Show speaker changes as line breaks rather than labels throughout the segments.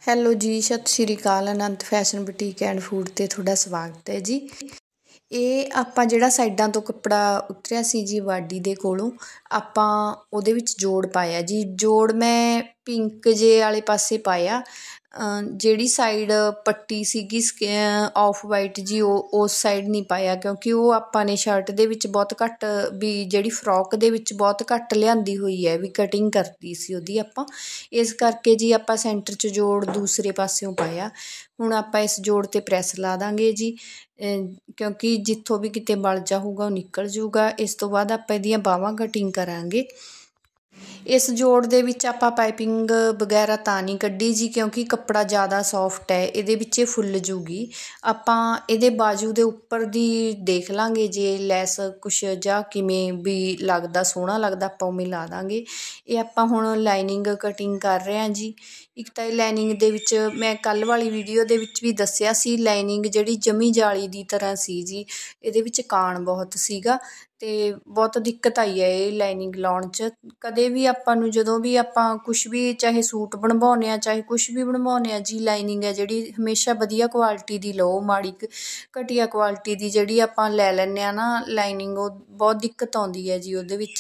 Hello ਜੀ, ਸਤਿ ਸ਼੍ਰੀ ਅਕਾਲ। Anant fashion boutique and food 'ਤੇ ਤੁਹਾਡਾ ਸਵਾਗਤ ਹੈ ਜੀ। ਇਹ ਆਪਾਂ ਜਿਹੜਾ ਸਾਈਡਾਂ ਤੋਂ ਕੱਪੜਾ ਉਤਰਿਆ ਸੀ ਜੀ ਵਾਢੀ ਦੇ ਕੋਲੋਂ, ਆਪਾਂ ਉਹਦੇ ਵਿੱਚ ਜੋੜ ਪਾਇਆ ਜੀ। ਜੋੜ ਮੈਂ ਪਿੰਕ ਜੇ ਵਾਲੇ ਪਾਸੇ ਪਾਇਆ। ਜਿਹੜੀ ਸਾਈਡ ਪੱਟੀ ਸੀਗੀ ਆਫ ਵਾਈਟ ਜੀ, ਉਹ ਉਸ ਸਾਈਡ ਨਹੀਂ ਪਾਇਆ, ਕਿਉਂਕਿ ਉਹ ਆਪਾਂ ਨੇ ਸ਼ਰਟ ਦੇ ਵਿੱਚ ਬਹੁਤ ਘੱਟ, ਵੀ ਜਿਹੜੀ ਫਰੋਕ ਦੇ ਵਿੱਚ ਬਹੁਤ ਘੱਟ ਲਿਆਂਦੀ ਹੋਈ ਹੈ, ਵੀ ਕਟਿੰਗ ਕਰਤੀ ਸੀ ਉਹਦੀ ਆਪਾਂ। ਇਸ ਕਰਕੇ ਜੀ ਆਪਾਂ ਸੈਂਟਰ 'ਚ ਜੋੜ ਦੂਸਰੇ ਪਾਸਿਓਂ ਪਾਇਆ। ਹੁਣ ਆਪਾਂ ਇਸ ਜੋੜ 'ਤੇ ਪ੍ਰੈਸ ਲਾ ਦਾਂਗੇ ਜੀ, ਕਿਉਂਕਿ ਜਿੱਥੋਂ ਵੀ ਕਿਤੇ ਵਲ ਜਾਊਗਾ ਉਹ ਨਿਕਲ ਜੂਗਾ। ਇਸ ਤੋਂ ਬਾਅਦ ਆਪਾਂ ਇਹਦੀਆਂ ਬਾਹਾਂ ਕਟਿੰਗ ਕਰਾਂਗੇ। ਇਸ ਜੋੜ ਦੇ ਵਿੱਚ ਆਪਾਂ ਪਾਈਪਿੰਗ ਵਗੈਰਾ ਤਾਂ ਨਹੀਂ ਕੱਢੀ ਜੀ, ਕਿਉਂਕਿ ਕੱਪੜਾ ਜ਼ਿਆਦਾ ਸੌਫਟ ਹੈ, ਇਹਦੇ ਵਿੱਚ ਇਹ ਫੁੱਲ ਜੂਗੀ। ਆਪਾਂ ਇਹਦੇ ਬਾਜੂ ਦੇ ਉੱਪਰ ਦੀ ਦੇਖ ਲਾਂਗੇ ਜੇ ਲੈਸ ਕੁਛ ਜਾਂ ਕਿਵੇਂ ਵੀ ਲੱਗਦਾ, ਸੋਹਣਾ ਲੱਗਦਾ, ਆਪਾਂ ਉਵੇਂ ਲਾ ਦਾਂਗੇ। ਇਹ ਆਪਾਂ ਹੁਣ ਲਾਈਨਿੰਗ ਕਟਿੰਗ ਕਰ ਰਹੇ ਹਾਂ ਜੀ। ਇੱਕ ਤਾਂ ਇਹ ਲਾਈਨਿੰਗ ਦੇ ਵਿੱਚ ਮੈਂ ਕੱਲ੍ਹ ਵਾਲੀ ਵੀਡੀਓ ਦੇ ਵਿੱਚ ਵੀ ਦੱਸਿਆ ਸੀ, ਲਾਈਨਿੰਗ ਜਿਹੜੀ ਜਮੀ ਜਾਲੀ ਦੀ ਤਰ੍ਹਾਂ ਸੀ ਜੀ, ਇਹਦੇ ਵਿੱਚ ਕਾਣ ਬਹੁਤ ਸੀਗਾ ਅਤੇ ਬਹੁਤ ਦਿੱਕਤ ਆਈ ਹੈ ਇਹ ਲਾਈਨਿੰਗ ਲਾਉਣ 'ਚ। ਕਦੇ ਵੀ ਆਪਾਂ ਨੂੰ ਜਦੋਂ ਵੀ ਆਪਾਂ ਕੁਛ ਵੀ, ਚਾਹੇ ਸੂਟ ਬਣਵਾਉਂਦੇ ਹਾਂ, ਚਾਹੇ ਕੁਛ ਵੀ ਬਣਵਾਉਂਦੇ ਹਾਂ ਜੀ, ਲਾਈਨਿੰਗ ਹੈ ਜਿਹੜੀ ਹਮੇਸ਼ਾ ਵਧੀਆ ਕੁਆਲਿਟੀ ਦੀ ਲਓ। ਮਾੜੀ ਘਟੀਆ ਕੁਆਲਿਟੀ ਦੀ ਜਿਹੜੀ ਆਪਾਂ ਲੈ ਲੈਂਦੇ ਹਾਂ ਨਾ ਲਾਈਨਿੰਗ, ਉਹ ਬਹੁਤ ਦਿੱਕਤ ਆਉਂਦੀ ਹੈ ਜੀ ਉਹਦੇ ਵਿੱਚ।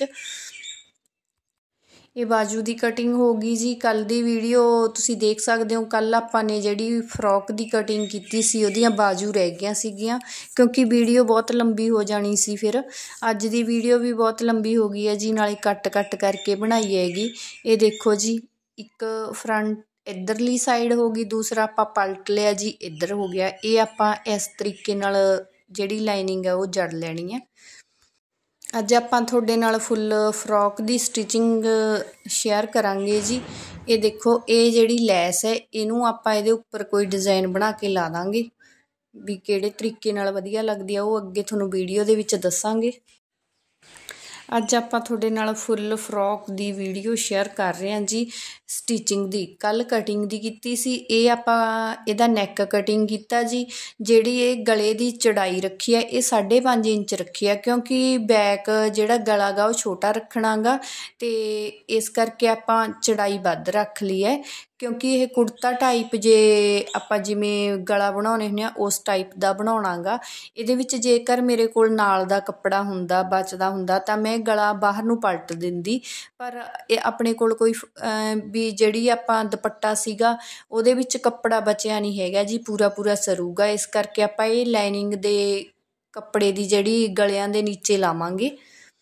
ਇਹ ਬਾਜੂ ਦੀ ਕਟਿੰਗ ਹੋ ਗਈ ਜੀ। ਕੱਲ੍ਹ ਦੀ ਵੀਡੀਓ ਤੁਸੀਂ ਦੇਖ ਸਕਦੇ ਹੋ। ਕੱਲ੍ਹ ਆਪਾਂ ਨੇ ਜਿਹੜੀ ਫਰੋਕ ਦੀ ਕਟਿੰਗ ਕੀਤੀ ਸੀ, ਉਹਦੀਆਂ ਬਾਜੂ ਰਹਿ ਗਈਆਂ ਸੀਗੀਆਂ, ਕਿਉਂਕਿ ਵੀਡੀਓ ਬਹੁਤ ਲੰਬੀ ਹੋ ਜਾਣੀ ਸੀ। ਫਿਰ ਅੱਜ ਦੀ ਵੀਡੀਓ ਵੀ ਬਹੁਤ ਲੰਬੀ ਹੋ ਗਈ ਹੈ ਜੀ, ਨਾਲੇ ਕੱਟ ਕਰਕੇ ਬਣਾਈ ਹੈਗੀ। ਇਹ ਦੇਖੋ ਜੀ, ਇੱਕ ਫਰੰਟ ਇੱਧਰਲੀ ਸਾਈਡ ਹੋ ਗਈ, ਦੂਸਰਾ ਆਪਾਂ ਪਲਟ ਲਿਆ ਜੀ, ਇੱਧਰ ਹੋ ਗਿਆ। ਇਹ ਆਪਾਂ ਇਸ ਤਰੀਕੇ ਨਾਲ ਜਿਹੜੀ ਲਾਈਨਿੰਗ ਹੈ ਉਹ ਜੜ ਲੈਣੀ ਹੈ। ਅੱਜ ਆਪਾਂ ਤੁਹਾਡੇ ਨਾਲ ਫੁੱਲ ਫਰੋਕ ਦੀ ਸਟਿਚਿੰਗ ਸ਼ੇਅਰ ਕਰਾਂਗੇ ਜੀ। ਇਹ ਦੇਖੋ, ਇਹ ਜਿਹੜੀ ਲੈਸ ਹੈ ਇਹਨੂੰ ਆਪਾਂ ਇਹਦੇ ਉੱਪਰ ਕੋਈ ਡਿਜ਼ਾਇਨ ਬਣਾ ਕੇ ਲਾ ਦਾਂਗੇ, ਵੀ ਕਿਹੜੇ ਤਰੀਕੇ ਨਾਲ ਵਧੀਆ ਲੱਗਦੀ ਆ ਉਹ ਅੱਗੇ ਤੁਹਾਨੂੰ ਵੀਡੀਓ ਦੇ ਵਿੱਚ ਦੱਸਾਂਗੇ। ਅੱਜ ਆਪਾਂ ਤੁਹਾਡੇ ਨਾਲ ਫੁੱਲ ਫਰੋਕ ਦੀ ਵੀਡੀਓ ਸ਼ੇਅਰ ਕਰ ਰਹੇ ਹਾਂ ਜੀ, ਸਟਿਚਿੰਗ ਦੀ। ਕੱਲ੍ਹ ਕਟਿੰਗ ਦੀ ਕੀਤੀ ਸੀ, ਇਹ ਆਪਾਂ ਇਹਦਾ ਨੈਕ ਕਟਿੰਗ ਕੀਤਾ ਜੀ। ਜਿਹੜੀ ਇਹ ਗਲੇ ਦੀ ਚੌੜਾਈ ਰੱਖੀ ਹੈ, ਇਹ 5.5 ਇੰਚ ਰੱਖੀ ਹੈ, ਕਿਉਂਕਿ ਬੈਕ ਜਿਹੜਾ ਗਲਾ ਗਾ ਉਹ ਛੋਟਾ ਰੱਖਣਾ ਗਾ, ਅਤੇ ਇਸ ਕਰਕੇ ਆਪਾਂ ਚੌੜਾਈ ਵੱਧ ਰੱਖ ਲਈ ਹੈ। ਕਿਉਂਕਿ ਇਹ ਕੁੜਤਾ ਟਾਈਪ ਜੇ ਆਪਾਂ ਜਿਵੇਂ ਗਲਾ ਬਣਾਉਂਦੇ ਹੁੰਦੇ ਹਾਂ, ਉਸ ਟਾਈਪ ਦਾ ਬਣਾਉਣਾ ਗਾ। ਇਹਦੇ ਵਿੱਚ ਜੇਕਰ ਮੇਰੇ ਕੋਲ ਨਾਲ ਦਾ ਕੱਪੜਾ ਹੁੰਦਾ, ਬਚਦਾ ਹੁੰਦਾ, ਤਾਂ ਮੈਂ ਗਲਾ ਬਾਹਰ ਨੂੰ ਪਲਟ ਦਿੰਦੀ, ਪਰ ਇਹ ਆਪਣੇ ਕੋਲ ਕੋਈ ਵੀ ਜਿਹੜੀ ਆਪਾਂ ਦੁਪੱਟਾ ਸੀਗਾ ਉਹਦੇ ਵਿੱਚ ਕੱਪੜਾ ਬਚਿਆ ਨਹੀਂ ਹੈਗਾ ਜੀ, ਪੂਰਾ ਸਰੂਗਾ। ਇਸ ਕਰਕੇ ਆਪਾਂ ਇਹ ਲਾਈਨਿੰਗ ਦੇ ਕੱਪੜੇ ਦੀ ਜਿਹੜੀ ਗਲਿਆਂ ਦੇ ਨੀਚੇ ਲਾਵਾਂਗੇ।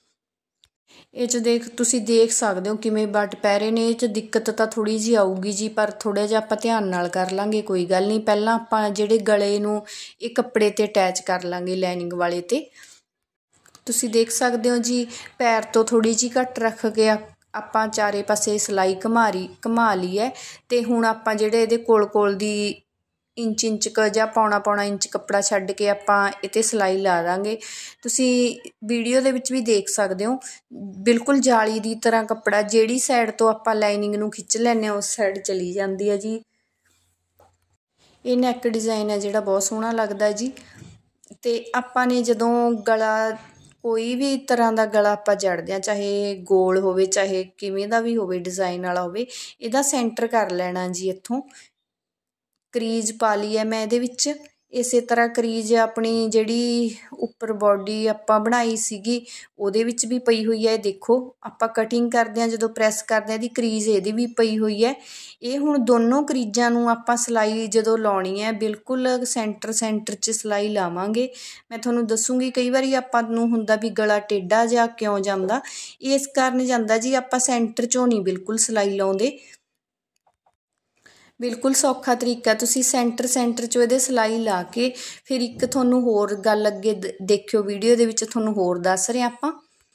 ਇਹ 'ਚ ਤੁਸੀਂ ਦੇਖ ਸਕਦੇ ਹੋ ਕਿਵੇਂ ਬੱਟ ਪੈ ਰਹੇ ਨੇ। ਇਹ 'ਚ ਦਿੱਕਤ ਤਾਂ ਥੋੜ੍ਹੀ ਜਿਹੀ ਆਊਗੀ ਜੀ, ਪਰ ਥੋੜ੍ਹਾ ਜਿਹਾ ਆਪਾਂ ਧਿਆਨ ਨਾਲ ਕਰ ਲਾਂਗੇ, ਕੋਈ ਗੱਲ ਨਹੀਂ। ਪਹਿਲਾਂ ਆਪਾਂ ਜਿਹੜੇ ਗਲੇ ਨੂੰ ਇਹ ਕੱਪੜੇ 'ਤੇ ਅਟੈਚ ਕਰ ਲਾਂਗੇ, ਲਾਈਨਿੰਗ ਵਾਲੇ 'ਤੇ। ਤੁਸੀਂ ਦੇਖ ਸਕਦੇ ਹੋ ਜੀ, ਪੈਰ ਤੋਂ ਥੋੜ੍ਹੀ ਜਿਹੀ ਘੱਟ ਰੱਖ ਕੇ ਆਪਾਂ ਚਾਰੇ ਪਾਸੇ ਸਿਲਾਈ ਘੁਮਾ ਲਈ ਹੈ। ਅਤੇ ਹੁਣ ਆਪਾਂ ਜਿਹੜੇ ਇਹਦੇ ਕੋਲ ਦੀ ਇੰਚ ਜਾਂ ਪੌਣਾ ਇੰਚ ਕੱਪੜਾ ਛੱਡ ਕੇ ਆਪਾਂ ਇਹ 'ਤੇ ਸਿਲਾਈ ਲਾ ਦਾਂਗੇ। ਤੁਸੀਂ ਵੀਡੀਓ ਦੇ ਵਿੱਚ ਵੀ ਦੇਖ ਸਕਦੇ ਹੋ, ਬਿਲਕੁਲ ਜਾਲੀ ਦੀ ਤਰ੍ਹਾਂ ਕੱਪੜਾ, ਜਿਹੜੀ ਸਾਈਡ ਤੋਂ ਆਪਾਂ ਲਾਈਨਿੰਗ ਨੂੰ ਖਿੱਚ ਲੈਂਦੇ ਹਾਂ ਉਸ ਸਾਈਡ ਚਲੀ ਜਾਂਦੀ ਹੈ ਜੀ। ਇਹ ਨੈਕ ਡਿਜ਼ਾਈਨ ਹੈ ਜਿਹੜਾ, ਬਹੁਤ ਸੋਹਣਾ ਲੱਗਦਾ ਜੀ। ਅਤੇ ਆਪਾਂ ਨੇ ਜਦੋਂ ਗਲਾ, ਕੋਈ ਵੀ ਤਰ੍ਹਾਂ ਦਾ ਗਲਾ ਆਪਾਂ ਜੜਦੇ ਹਾਂ, ਚਾਹੇ ਗੋਲ ਹੋਵੇ, ਚਾਹੇ ਕਿਵੇਂ ਦਾ ਵੀ ਹੋਵੇ, ਡਿਜ਼ਾਈਨ ਵਾਲਾ ਹੋਵੇ, ਇਹਦਾ ਸੈਂਟਰ ਕਰ ਲੈਣਾ ਜੀ। ਇੱਥੋਂ ਕਰੀਜ਼ ਪਾ ਲਈ ਹੈ ਮੈਂ ਇਹਦੇ ਵਿੱਚ। ਇਸੇ ਤਰ੍ਹਾਂ ਕਰੀਜ਼ ਆਪਣੀ ਜਿਹੜੀ ਉੱਪਰ ਬਾਡੀ ਆਪਾਂ ਬਣਾਈ ਸੀਗੀ ਉਹਦੇ ਵਿੱਚ ਵੀ ਪਈ ਹੋਈ ਹੈ। ਇਹ ਦੇਖੋ, ਆਪਾਂ ਕਟਿੰਗ ਕਰਦੇ ਹਾਂ ਜਦੋਂ ਪ੍ਰੈਸ ਕਰਦੇ ਹਾਂ, ਇਹਦੀ ਕਰੀਜ਼ ਇਹਦੀ ਵੀ ਪਈ ਹੋਈ ਹੈ। ਇਹ ਹੁਣ ਦੋਨੋਂ ਕਰੀਜ਼ਾਂ ਨੂੰ ਆਪਾਂ ਸਿਲਾਈ ਜਦੋਂ ਲਾਉਣੀ ਹੈ, ਬਿਲਕੁਲ ਸੈਂਟਰ 'ਚ ਸਿਲਾਈ ਲਾਵਾਂਗੇ। ਮੈਂ ਤੁਹਾਨੂੰ ਦੱਸੂਗੀ, ਕਈ ਵਾਰੀ ਆਪਾਂ ਨੂੰ ਹੁੰਦਾ ਵੀ ਗਲਾ ਟੇਢਾ ਜਿਹਾ ਕਿਉਂ ਜਾਂਦਾ, ਇਸ ਕਾਰਨ ਜਾਂਦਾ ਜੀ, ਆਪਾਂ ਸੈਂਟਰ 'ਚੋਂ ਨਹੀਂ ਬਿਲਕੁਲ ਸਿਲਾਈ ਲਾਉਂਦੇ। ਬਿਲਕੁਲ ਸੌਖਾ ਤਰੀਕਾ, ਤੁਸੀਂ ਸੈਂਟਰ 'ਚੋਂ ਇਹਦੇ ਸਿਲਾਈ ਲਾ ਕੇ ਫਿਰ ਇੱਕ ਤੁਹਾਨੂੰ ਹੋਰ ਗੱਲ ਅੱਗੇ ਦੇਖਿਓ ਵੀਡੀਓ ਦੇ ਵਿੱਚ, ਤੁਹਾਨੂੰ ਹੋਰ ਦੱਸ ਰਹੇ ਆਪਾਂ।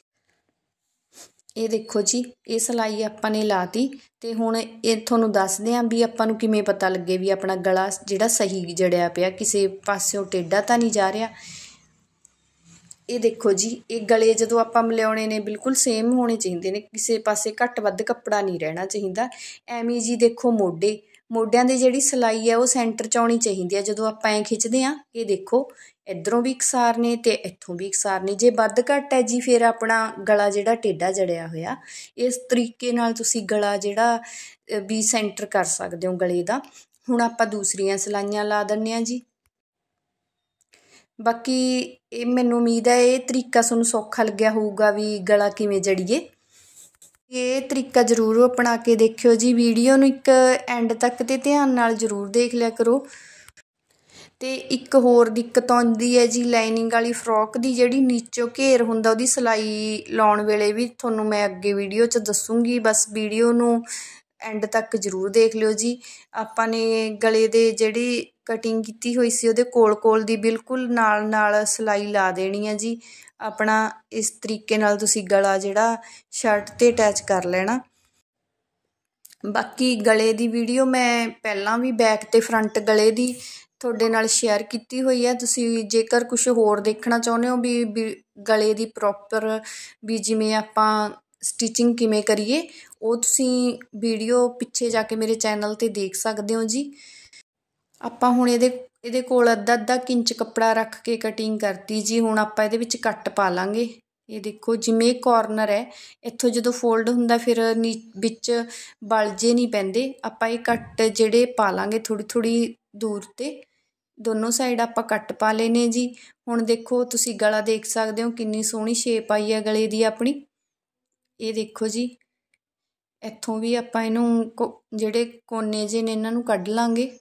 ਇਹ ਦੇਖੋ ਜੀ, ਇਹ ਸਿਲਾਈ ਆਪਾਂ ਨੇ ਲਾਤੀ, ਅਤੇ ਹੁਣ ਇਹ ਤੁਹਾਨੂੰ ਦੱਸਦੇ ਹਾਂ ਵੀ ਆਪਾਂ ਨੂੰ ਕਿਵੇਂ ਪਤਾ ਲੱਗੇ ਵੀ ਆਪਣਾ ਗਲਾ ਜਿਹੜਾ ਸਹੀ ਜੜਿਆ ਪਿਆ, ਕਿਸੇ ਪਾਸਿਓਂ ਟੇਢਾ ਤਾਂ ਨਹੀਂ ਜਾ ਰਿਹਾ। ਇਹ ਦੇਖੋ ਜੀ, ਇਹ ਗਲੇ ਜਦੋਂ ਆਪਾਂ ਮਿਲਾਉਣੇ ਨੇ ਬਿਲਕੁਲ ਸੇਮ ਹੋਣੇ ਚਾਹੀਦੇ ਨੇ, ਕਿਸੇ ਪਾਸੇ ਘੱਟ ਵੱਧ ਕੱਪੜਾ ਨਹੀਂ ਰਹਿਣਾ ਚਾਹੀਦਾ। ਐਵੇਂ ਜੀ ਦੇਖੋ, ਮੋਢਿਆਂ ਦੀ ਜਿਹੜੀ ਸਿਲਾਈ ਹੈ ਉਹ ਸੈਂਟਰ 'ਚ ਆਉਣੀ ਚਾਹੀਦੀ ਹੈ ਜਦੋਂ ਆਪਾਂ ਐਂ ਖਿੱਚਦੇ ਹਾਂ। ਇਹ ਦੇਖੋ, ਇੱਧਰੋਂ ਵੀ ਇਕਸਾਰ ਨੇ ਅਤੇ ਇੱਥੋਂ ਵੀ ਇਕਸਾਰ ਨੇ। ਜੇ ਵੱਧ ਘੱਟ ਹੈ ਜੀ, ਫਿਰ ਆਪਣਾ ਗਲਾ ਜਿਹੜਾ ਟੇਢਾ ਜੜਿਆ ਹੋਇਆ। ਇਸ ਤਰੀਕੇ ਨਾਲ ਤੁਸੀਂ ਗਲਾ ਜਿਹੜਾ ਵੀ ਸੈਂਟਰ ਕਰ ਸਕਦੇ ਹੋ ਗਲੇ ਦਾ। ਹੁਣ ਆਪਾਂ ਦੂਸਰੀਆਂ ਸਿਲਾਈਆਂ ਲਾ ਦਿੰਦੇ ਹਾਂ ਜੀ। ਬਾਕੀ ਇਹ ਮੈਨੂੰ ਉਮੀਦ ਹੈ ਇਹ ਤਰੀਕਾ ਤੁਹਾਨੂੰ ਸੌਖਾ ਲੱਗਿਆ ਹੋਊਗਾ ਵੀ ਗਲਾ ਕਿਵੇਂ ਜੜੀਏ। ਇਹ ਤਰੀਕਾ ਜ਼ਰੂਰ ਅਪਣਾ ਕੇ ਦੇਖਿਓ ਜੀ। ਵੀਡੀਓ ਨੂੰ ਇੱਕ ਐਂਡ ਤੱਕ ਤੇ ਧਿਆਨ ਨਾਲ ਜ਼ਰੂਰ ਦੇਖ ਲਿਆ ਕਰੋ। ਤੇ ਇੱਕ ਹੋਰ ਦਿੱਕਤ ਆਉਂਦੀ ਹੈ ਜੀ ਲਾਈਨਿੰਗ ਵਾਲੀ ਫਰੋਕ ਦੀ, ਜਿਹੜੀ ਨੀਚੋਂ ਘੇਰ ਹੁੰਦਾ ਉਹਦੀ ਸਿਲਾਈ ਲਾਉਣ ਵੇਲੇ ਵੀ ਤੁਹਾਨੂੰ ਮੈਂ ਅੱਗੇ ਵੀਡੀਓ 'ਚ ਦੱਸੂੰਗੀ। ਬਸ ਵੀਡੀਓ ਨੂੰ ਐਂਡ ਤੱਕ ਜ਼ਰੂਰ ਦੇਖ ਲਿਓ ਜੀ। ਆਪਾਂ ਨੇ ਗਲੇ ਦੇ ਜਿਹੜੀ ਕਟਿੰਗ ਕੀਤੀ ਹੋਈ ਸੀ ਉਹਦੇ ਕੋਲ ਦੀ ਬਿਲਕੁਲ ਨਾਲ ਸਿਲਾਈ ਲਾ ਦੇਣੀ ਹੈ ਜੀ। ਆਪਣਾ ਇਸ ਤਰੀਕੇ ਨਾਲ ਤੁਸੀਂ ਗਲਾ ਜਿਹੜਾ ਸ਼ਰਟ 'ਤੇ ਅਟੈਚ ਕਰ ਲੈਣਾ। ਬਾਕੀ ਗਲੇ ਦੀ ਵੀਡੀਓ ਮੈਂ ਪਹਿਲਾਂ ਵੀ ਬੈਕ ਤੇ ਫਰੰਟ ਗਲੇ ਦੀ ਤੁਹਾਡੇ ਨਾਲ ਸ਼ੇਅਰ ਕੀਤੀ ਹੋਈ ਹੈ। ਤੁਸੀਂ ਜੇਕਰ ਕੁਝ ਹੋਰ ਦੇਖਣਾ ਚਾਹੁੰਦੇ ਹੋ ਵੀ ਗਲੇ ਦੀ ਪ੍ਰੋਪਰ ਵੀ ਜਿਵੇਂ ਆਪਾਂ ਸਟਿਚਿੰਗ ਕਿਵੇਂ ਕਰੀਏ, ਉਹ ਤੁਸੀਂ ਵੀਡੀਓ ਪਿੱਛੇ ਜਾ ਕੇ ਮੇਰੇ ਚੈਨਲ 'ਤੇ ਦੇਖ ਸਕਦੇ ਹੋ ਜੀ। ਆਪਾਂ ਹੁਣ ਇਹਦੇ ਕੋਲ ਅੱਧਾ ਇੰਚ ਕੱਪੜਾ ਰੱਖ ਕੇ ਕਟਿੰਗ ਕਰਤੀ ਜੀ। ਹੁਣ ਆਪਾਂ ਇਹਦੇ ਵਿੱਚ ਕੱਟ ਪਾ ਲਾਂਗੇ। ਇਹ ਦੇਖੋ ਜਿਵੇਂ ਕਾਰਨਰ ਹੈ, ਇੱਥੋਂ ਜਦੋਂ ਫੋਲਡ ਹੁੰਦਾ ਫਿਰ ਵਿੱਚ ਬਲਜੇ ਨਹੀਂ ਪੈਂਦੇ। ਆਪਾਂ ਇਹ ਕੱਟ ਜਿਹੜੇ ਪਾ ਲਾਂਗੇ ਥੋੜ੍ਹੀ ਦੂਰ 'ਤੇ, ਦੋਨੋਂ ਸਾਈਡ ਆਪਾਂ ਕੱਟ ਪਾ ਲਏ ਨੇ ਜੀ। ਹੁਣ ਦੇਖੋ ਤੁਸੀਂ ਗਲਾ ਦੇਖ ਸਕਦੇ ਹੋ ਕਿੰਨੀ ਸੋਹਣੀ ਸ਼ੇਪ ਆਈ ਹੈ ਗਲੇ ਦੀ ਆਪਣੀ। ਇਹ ਦੇਖੋ ਜੀ, ਇੱਥੋਂ ਵੀ ਆਪਾਂ ਇਹਨੂੰ ਜਿਹੜੇ ਕੋਨੇ ਜਿਹੇ ਨੇ ਇਹਨਾਂ ਨੂੰ ਕੱਢ ਲਾਂਗੇ।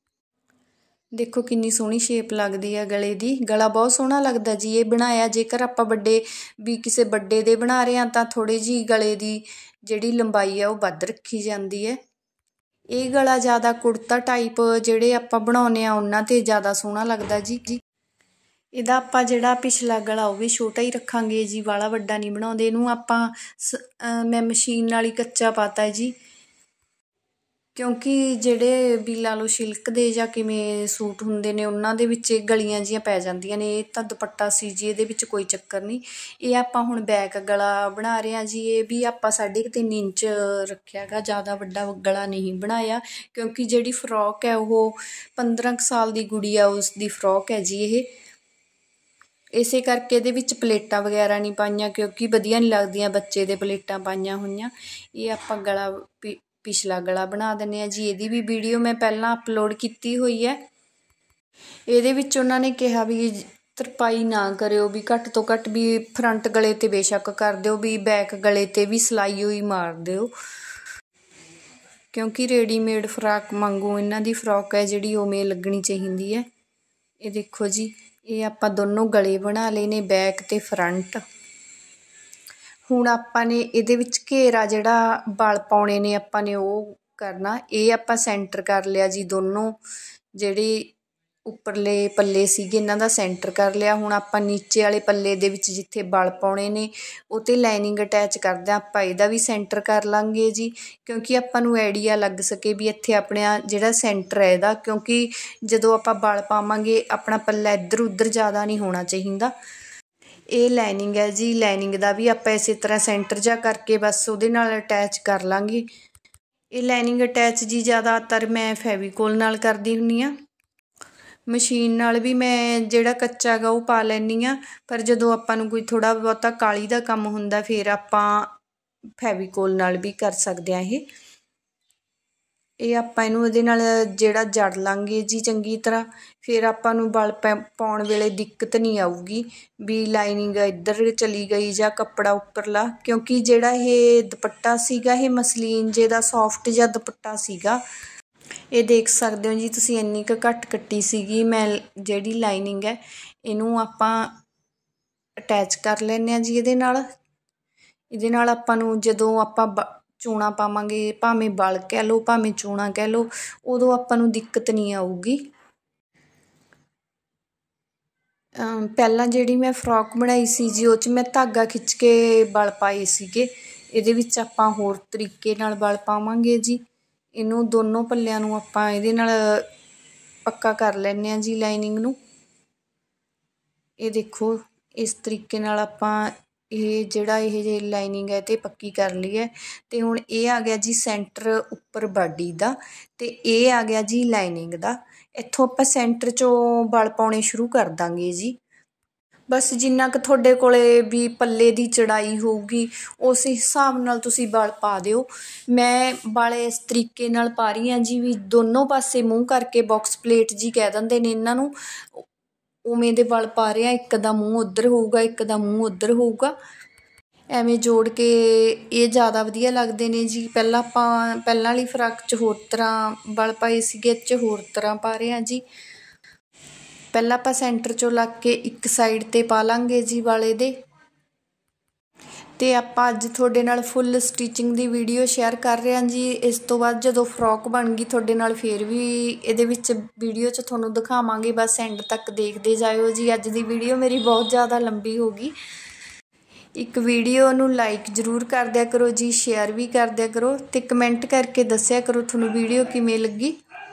ਦੇਖੋ ਕਿੰਨੀ ਸੋਹਣੀ ਸ਼ੇਪ ਲੱਗਦੀ ਹੈ ਗਲੇ ਦੀ। ਗਲਾ ਬਹੁਤ ਸੋਹਣਾ ਲੱਗਦਾ ਜੀ ਇਹ ਬਣਾਇਆ। ਜੇਕਰ ਆਪਾਂ ਕਿਸੇ ਵੱਡੇ ਦੇ ਬਣਾ ਰਹੇ ਹਾਂ ਤਾਂ ਥੋੜ੍ਹੀ ਜਿਹੀ ਗਲੇ ਦੀ ਜਿਹੜੀ ਲੰਬਾਈ ਹੈ ਉਹ ਵੱਧ ਰੱਖੀ ਜਾਂਦੀ ਹੈ। ਇਹ ਗਲਾ ਜ਼ਿਆਦਾ ਕੁੜਤਾ ਟਾਈਪ ਜਿਹੜੇ ਆਪਾਂ ਬਣਾਉਂਦੇ ਹਾਂ ਉਹਨਾਂ 'ਤੇ ਜ਼ਿਆਦਾ ਸੋਹਣਾ ਲੱਗਦਾ ਜੀ। ਇਹਦਾ ਆਪਾਂ ਜਿਹੜਾ ਪਿਛਲਾ ਗਲਾ ਉਹ ਵੀ ਛੋਟਾ ਹੀ ਰੱਖਾਂਗੇ ਜੀ, ਵਾਲਾ ਵੱਡਾ ਨਹੀਂ ਬਣਾਉਂਦੇ ਇਹਨੂੰ ਆਪਾਂ। ਮੈਂ ਮਸ਼ੀਨ ਨਾਲ ਹੀ ਕੱਚਾ ਪਾਤਾ ਹੈ ਜੀ, ਕਿਉਂਕਿ ਜਿਹੜੇ ਵੀ ਲਾ ਲਓ ਸਿਲਕ ਦੇ ਜਾਂ ਕਿਵੇਂ ਸੂਟ ਹੁੰਦੇ ਨੇ ਉਹਨਾਂ ਦੇ ਵਿੱਚ ਗਲੀਆਂ ਜਿਹੀਆਂ ਪੈ ਜਾਂਦੀਆਂ ਨੇ। ਇਹ ਤਾਂ ਦੁਪੱਟਾ ਸੀ ਜੀ, ਇਹਦੇ ਵਿੱਚ ਕੋਈ ਚੱਕਰ ਨਹੀਂ। ਇਹ ਆਪਾਂ ਹੁਣ ਬੈਕ ਗਲਾ ਬਣਾ ਰਹੇ ਹਾਂ ਜੀ। ਇਹ ਵੀ ਆਪਾਂ 3.5 ਇੰਚ ਰੱਖਿਆ ਗਾ, ਜ਼ਿਆਦਾ ਵੱਡਾ ਗਲਾ ਨਹੀਂ ਬਣਾਇਆ, ਕਿਉਂਕਿ ਜਿਹੜੀ ਫਰੋਕ ਹੈ ਉਹ 15 ਸਾਲ ਦੀ ਗੁੜੀਆ ਉਸ ਦੀ ਫਰੋਕ ਹੈ ਜੀ ਇਹ। ਇਸੇ ਕਰਕੇ ਇਹਦੇ ਵਿੱਚ ਪਲੇਟਾਂ ਵਗੈਰਾ ਨਹੀਂ ਪਾਈਆਂ, ਕਿਉਂਕਿ ਵਧੀਆ ਨਹੀਂ ਲੱਗਦੀਆਂ ਬੱਚੇ ਦੇ ਪਲੇਟਾਂ ਪਾਈਆਂ ਹੋਈਆਂ। ਇਹ ਆਪਾਂ ਗਲਾ ਪਿਛਲਾ ਗਲਾ ਬਣਾ ਦਿੰਦੇ ਹਾਂ ਜੀ। ਇਹਦੀ ਵੀ ਵੀਡੀਓ ਮੈਂ ਪਹਿਲਾਂ ਅਪਲੋਡ ਕੀਤੀ ਹੋਈ ਹੈ। ਇਹਦੇ ਵਿੱਚ ਉਹਨਾਂ ਨੇ ਕਿਹਾ ਵੀ ਤਰਪਾਈ ਨਾ ਕਰਿਓ, ਵੀ ਘੱਟ ਤੋਂ ਘੱਟ ਵੀ ਫਰੰਟ ਗਲੇ 'ਤੇ ਬੇਸ਼ੱਕ ਕਰ ਦਿਓ, ਵੀ ਬੈਕ ਗਲੇ 'ਤੇ ਵੀ ਸਿਲਾਈ ਹੋਈ ਮਾਰ ਦਿਓ, ਕਿਉਂਕਿ ਰੈਡੀਮੇਡ ਫਰਾਕ ਵਾਂਗੂ ਇਹਨਾਂ ਦੀ ਫਰੋਕ ਹੈ ਜਿਹੜੀ ਉਵੇਂ ਲੱਗਣੀ ਚਾਹੀਦੀ ਹੈ। ਇਹ ਦੇਖੋ ਜੀ, ਇਹ ਆਪਾਂ ਦੋਨੋਂ ਗਲੇ ਬਣਾ ਲਏ ਨੇ ਬੈਕ ਤੇ ਫਰੰਟ। ਹੁਣ ਆਪਾਂ ਨੇ ਇਹਦੇ ਵਿੱਚ ਘੇਰਾ ਜਿਹੜਾ ਵਲ ਪਾਉਣੇ ਨੇ ਆਪਾਂ ਨੇ ਉਹ ਕਰਨਾ। ਇਹ ਆਪਾਂ ਸੈਂਟਰ ਕਰ ਲਿਆ ਜੀ, ਦੋਨੋਂ ਜਿਹੜੇ ਉੱਪਰਲੇ ਪੱਲੇ ਸੀਗੇ ਇਹਨਾਂ ਦਾ ਸੈਂਟਰ ਕਰ ਲਿਆ। ਹੁਣ ਆਪਾਂ ਨੀਚੇ ਵਾਲੇ ਪੱਲੇ ਦੇ ਵਿੱਚ ਜਿੱਥੇ ਵਲ ਪਾਉਣੇ ਨੇ ਉਹ 'ਤੇ ਲਾਈਨਿੰਗ ਅਟੈਚ ਕਰਦੇ ਆਪਾਂ ਇਹਦਾ ਵੀ ਸੈਂਟਰ ਕਰ ਲਾਂਗੇ ਜੀ, ਕਿਉਂਕਿ ਆਪਾਂ ਨੂੰ ਆਈਡੀਆ ਲੱਗ ਸਕੇ ਵੀ ਇੱਥੇ ਆਪਣਾ ਜਿਹੜਾ ਸੈਂਟਰ ਹੈ ਇਹਦਾ, ਕਿਉਂਕਿ ਜਦੋਂ ਆਪਾਂ ਵਲ ਪਾਵਾਂਗੇ ਆਪਣਾ ਪੱਲਾ ਇੱਧਰ ਉੱਧਰ ਜ਼ਿਆਦਾ ਨਹੀਂ ਹੋਣਾ ਚਾਹੀਦਾ। ਇਹ ਲਾਈਨਿੰਗ ਹੈ ਜੀ, ਲਾਈਨਿੰਗ ਦਾ ਵੀ ਆਪਾਂ ਇਸੇ ਤਰ੍ਹਾਂ ਸੈਂਟਰ ਜਿਹਾ ਕਰਕੇ ਬਸ ਉਹਦੇ ਨਾਲ ਅਟੈਚ ਕਰ ਲਾਂਗੇ। ਇਹ ਲਾਈਨਿੰਗ ਅਟੈਚ ਜੀ ਜ਼ਿਆਦਾਤਰ ਮੈਂ ਫੈਵੀਕੋਲ ਨਾਲ ਕਰਦੀ ਹੁੰਦੀ ਹਾਂ। ਮਸ਼ੀਨ ਨਾਲ ਵੀ ਮੈਂ ਜਿਹੜਾ ਕੱਚਾ ਗਾ ਉਹ ਪਾ ਲੈਂਦੀ ਹਾਂ, ਪਰ ਜਦੋਂ ਆਪਾਂ ਨੂੰ ਕੋਈ ਥੋੜ੍ਹਾ ਬਹੁਤਾ ਕਾਹਲੀ ਦਾ ਕੰਮ ਹੁੰਦਾ ਫਿਰ ਆਪਾਂ ਫੈਵੀਕੋਲ ਨਾਲ ਵੀ ਕਰ ਸਕਦੇ ਹਾਂ। ਇਹ ਆਪਾਂ ਇਹਨੂੰ ਇਹਦੇ ਨਾਲ ਜਿਹੜਾ ਜੜ ਲਾਂਗੇ ਜੀ ਚੰਗੀ ਤਰ੍ਹਾਂ, ਫਿਰ ਆਪਾਂ ਨੂੰ ਵਲ ਪਾਉਣ ਵੇਲੇ ਦਿੱਕਤ ਨਹੀਂ ਆਊਗੀ ਵੀ ਲਾਈਨਿੰਗ ਇੱਧਰ ਚਲੀ ਗਈ ਜਾਂ ਕੱਪੜਾ ਉੱਪਰਲਾ, ਕਿਉਂਕਿ ਜਿਹੜਾ ਇਹ ਦੁਪੱਟਾ ਸੀਗਾ ਇਹ ਮਸਲੀਨ ਜੇ ਦਾ ਸੌਫਟ ਜਿਹਾ ਦੁਪੱਟਾ ਸੀਗਾ। ਇਹ ਦੇਖ ਸਕਦੇ ਹੋ ਜੀ ਤੁਸੀਂ, ਇੰਨੀ ਕੁ ਘੱਟ ਕੱਟੀ ਸੀਗੀ ਮੈਂ। ਜਿਹੜੀ ਲਾਈਨਿੰਗ ਹੈ ਇਹਨੂੰ ਆਪਾਂ ਅਟੈਚ ਕਰ ਲੈਂਦੇ ਹਾਂ ਜੀ ਇਹਦੇ ਨਾਲ ਆਪਾਂ ਨੂੰ ਜਦੋਂ ਆਪਾਂ ਚੂਣਾ ਪਾਵਾਂਗੇ, ਭਾਵੇਂ ਵਲ ਕਹਿ ਲਓ ਭਾਵੇਂ ਚੂਣਾ ਕਹਿ ਲਓ, ਉਦੋਂ ਆਪਾਂ ਨੂੰ ਦਿੱਕਤ ਨਹੀਂ ਆਊਗੀ। ਪਹਿਲਾਂ ਜਿਹੜੀ ਮੈਂ ਫਰੋਕ ਬਣਾਈ ਸੀ ਜੀ ਉਹ 'ਚ ਮੈਂ ਧਾਗਾ ਖਿੱਚ ਕੇ ਵਲ ਪਾਏ ਸੀਗੇ। ਇਹਦੇ ਵਿੱਚ ਆਪਾਂ ਹੋਰ ਤਰੀਕੇ ਨਾਲ ਵਲ ਪਾਵਾਂਗੇ ਜੀ। ਇਹਨੂੰ ਦੋਨੋਂ ਪੱਲਿਆਂ ਨੂੰ ਆਪਾਂ ਇਹਦੇ ਨਾਲ ਪੱਕਾ ਕਰ ਲੈਂਦੇ ਹਾਂ ਜੀ ਲਾਈਨਿੰਗ ਨੂੰ। ਇਹ ਦੇਖੋ ਇਸ ਤਰੀਕੇ ਨਾਲ ਆਪਾਂ ਇਹ ਲਾਈਨਿੰਗ ਹੈ ਤੇ ਪੱਕੀ ਕਰ ਲਈ ਹੈ। ਤੇ ਹੁਣ ਇਹ ਆ ਗਿਆ ਜੀ ਸੈਂਟਰ ਉੱਪਰ ਬਾਡੀ ਦਾ, ਤੇ ਇਹ ਆ ਗਿਆ ਜੀ ਲਾਈਨਿੰਗ ਦਾ। ਇੱਥੋਂ ਆਪਾਂ ਸੈਂਟਰ 'ਚੋਂ ਵਲ ਪਾਉਣੇ ਸ਼ੁਰੂ ਕਰ ਦਾਂਗੇ ਜੀ। बस जिन्ना क तुहाडे कोले भी पल्ले दी चढ़ाई होगी उस हिसाब नाल तुसी वल पा दिओ। मैं वल इस तरीके नाल पा रही हाँ जी भी दोनों पासे मूँह करके बॉक्स प्लेट जी कह दिंदे ने इन्हां नूं, उवें दे वल पा रहे हैं। एक दा मूँह उधर होऊगा, एक दा मूँह उधर होऊगा। ਐਵੇਂ ਜੋੜ ਕੇ ਇਹ ਜ਼ਿਆਦਾ ਵਧੀਆ ਲੱਗਦੇ ਨੇ ਜੀ। ਪਹਿਲਾਂ ਵਾਲੀ ਫਰਾਕ 'ਚ ਹੋਰ ਤਰ੍ਹਾਂ ਵਲ ਪਾਏ ਸੀਗੇ, 'ਚ ਹੋਰ ਤਰ੍ਹਾਂ ਪਾ ਰਹੇ ਹਾਂ ਜੀ। ਪਹਿਲਾਂ ਆਪਾਂ ਸੈਂਟਰ 'ਚੋਂ ਲੱਗ ਕੇ ਇੱਕ ਸਾਈਡ 'ਤੇ ਪਾ ਲਾਂਗੇ ਜੀ ਵਲ ਇਹਦੇ। ਅਤੇ ਆਪਾਂ ਅੱਜ ਤੁਹਾਡੇ ਨਾਲ ਫੁੱਲ ਸਟਿਚਿੰਗ ਦੀ ਵੀਡੀਓ ਸ਼ੇਅਰ ਕਰ ਰਹੇ ਹਾਂ ਜੀ। ਇਸ ਤੋਂ ਬਾਅਦ ਜਦੋਂ ਫਰੋਕ ਬਣ ਗਈ ਤੁਹਾਡੇ ਨਾਲ ਫਿਰ ਵੀ ਇਹਦੇ ਵਿੱਚ ਵੀਡੀਓ 'ਚ ਤੁਹਾਨੂੰ ਦਿਖਾਵਾਂਗੇ। ਬਸ ਐਂਡ ਤੱਕ ਦੇਖਦੇ ਜਾਇਓ ਜੀ। ਅੱਜ ਦੀ ਵੀਡੀਓ ਮੇਰੀ ਬਹੁਤ ਜ਼ਿਆਦਾ ਲੰਬੀ ਹੋ ਗਈ। ਇੱਕ ਵੀਡੀਓ ਨੂੰ ਲਾਈਕ ਜ਼ਰੂਰ ਕਰ ਦਿਆ ਕਰੋ ਜੀ, ਸ਼ੇਅਰ ਵੀ ਕਰ ਦਿਆ ਕਰੋ ਅਤੇ ਕਮੈਂਟ ਕਰਕੇ ਦੱਸਿਆ ਕਰੋ ਤੁਹਾਨੂੰ ਵੀਡੀਓ ਕਿਵੇਂ ਲੱਗੀ।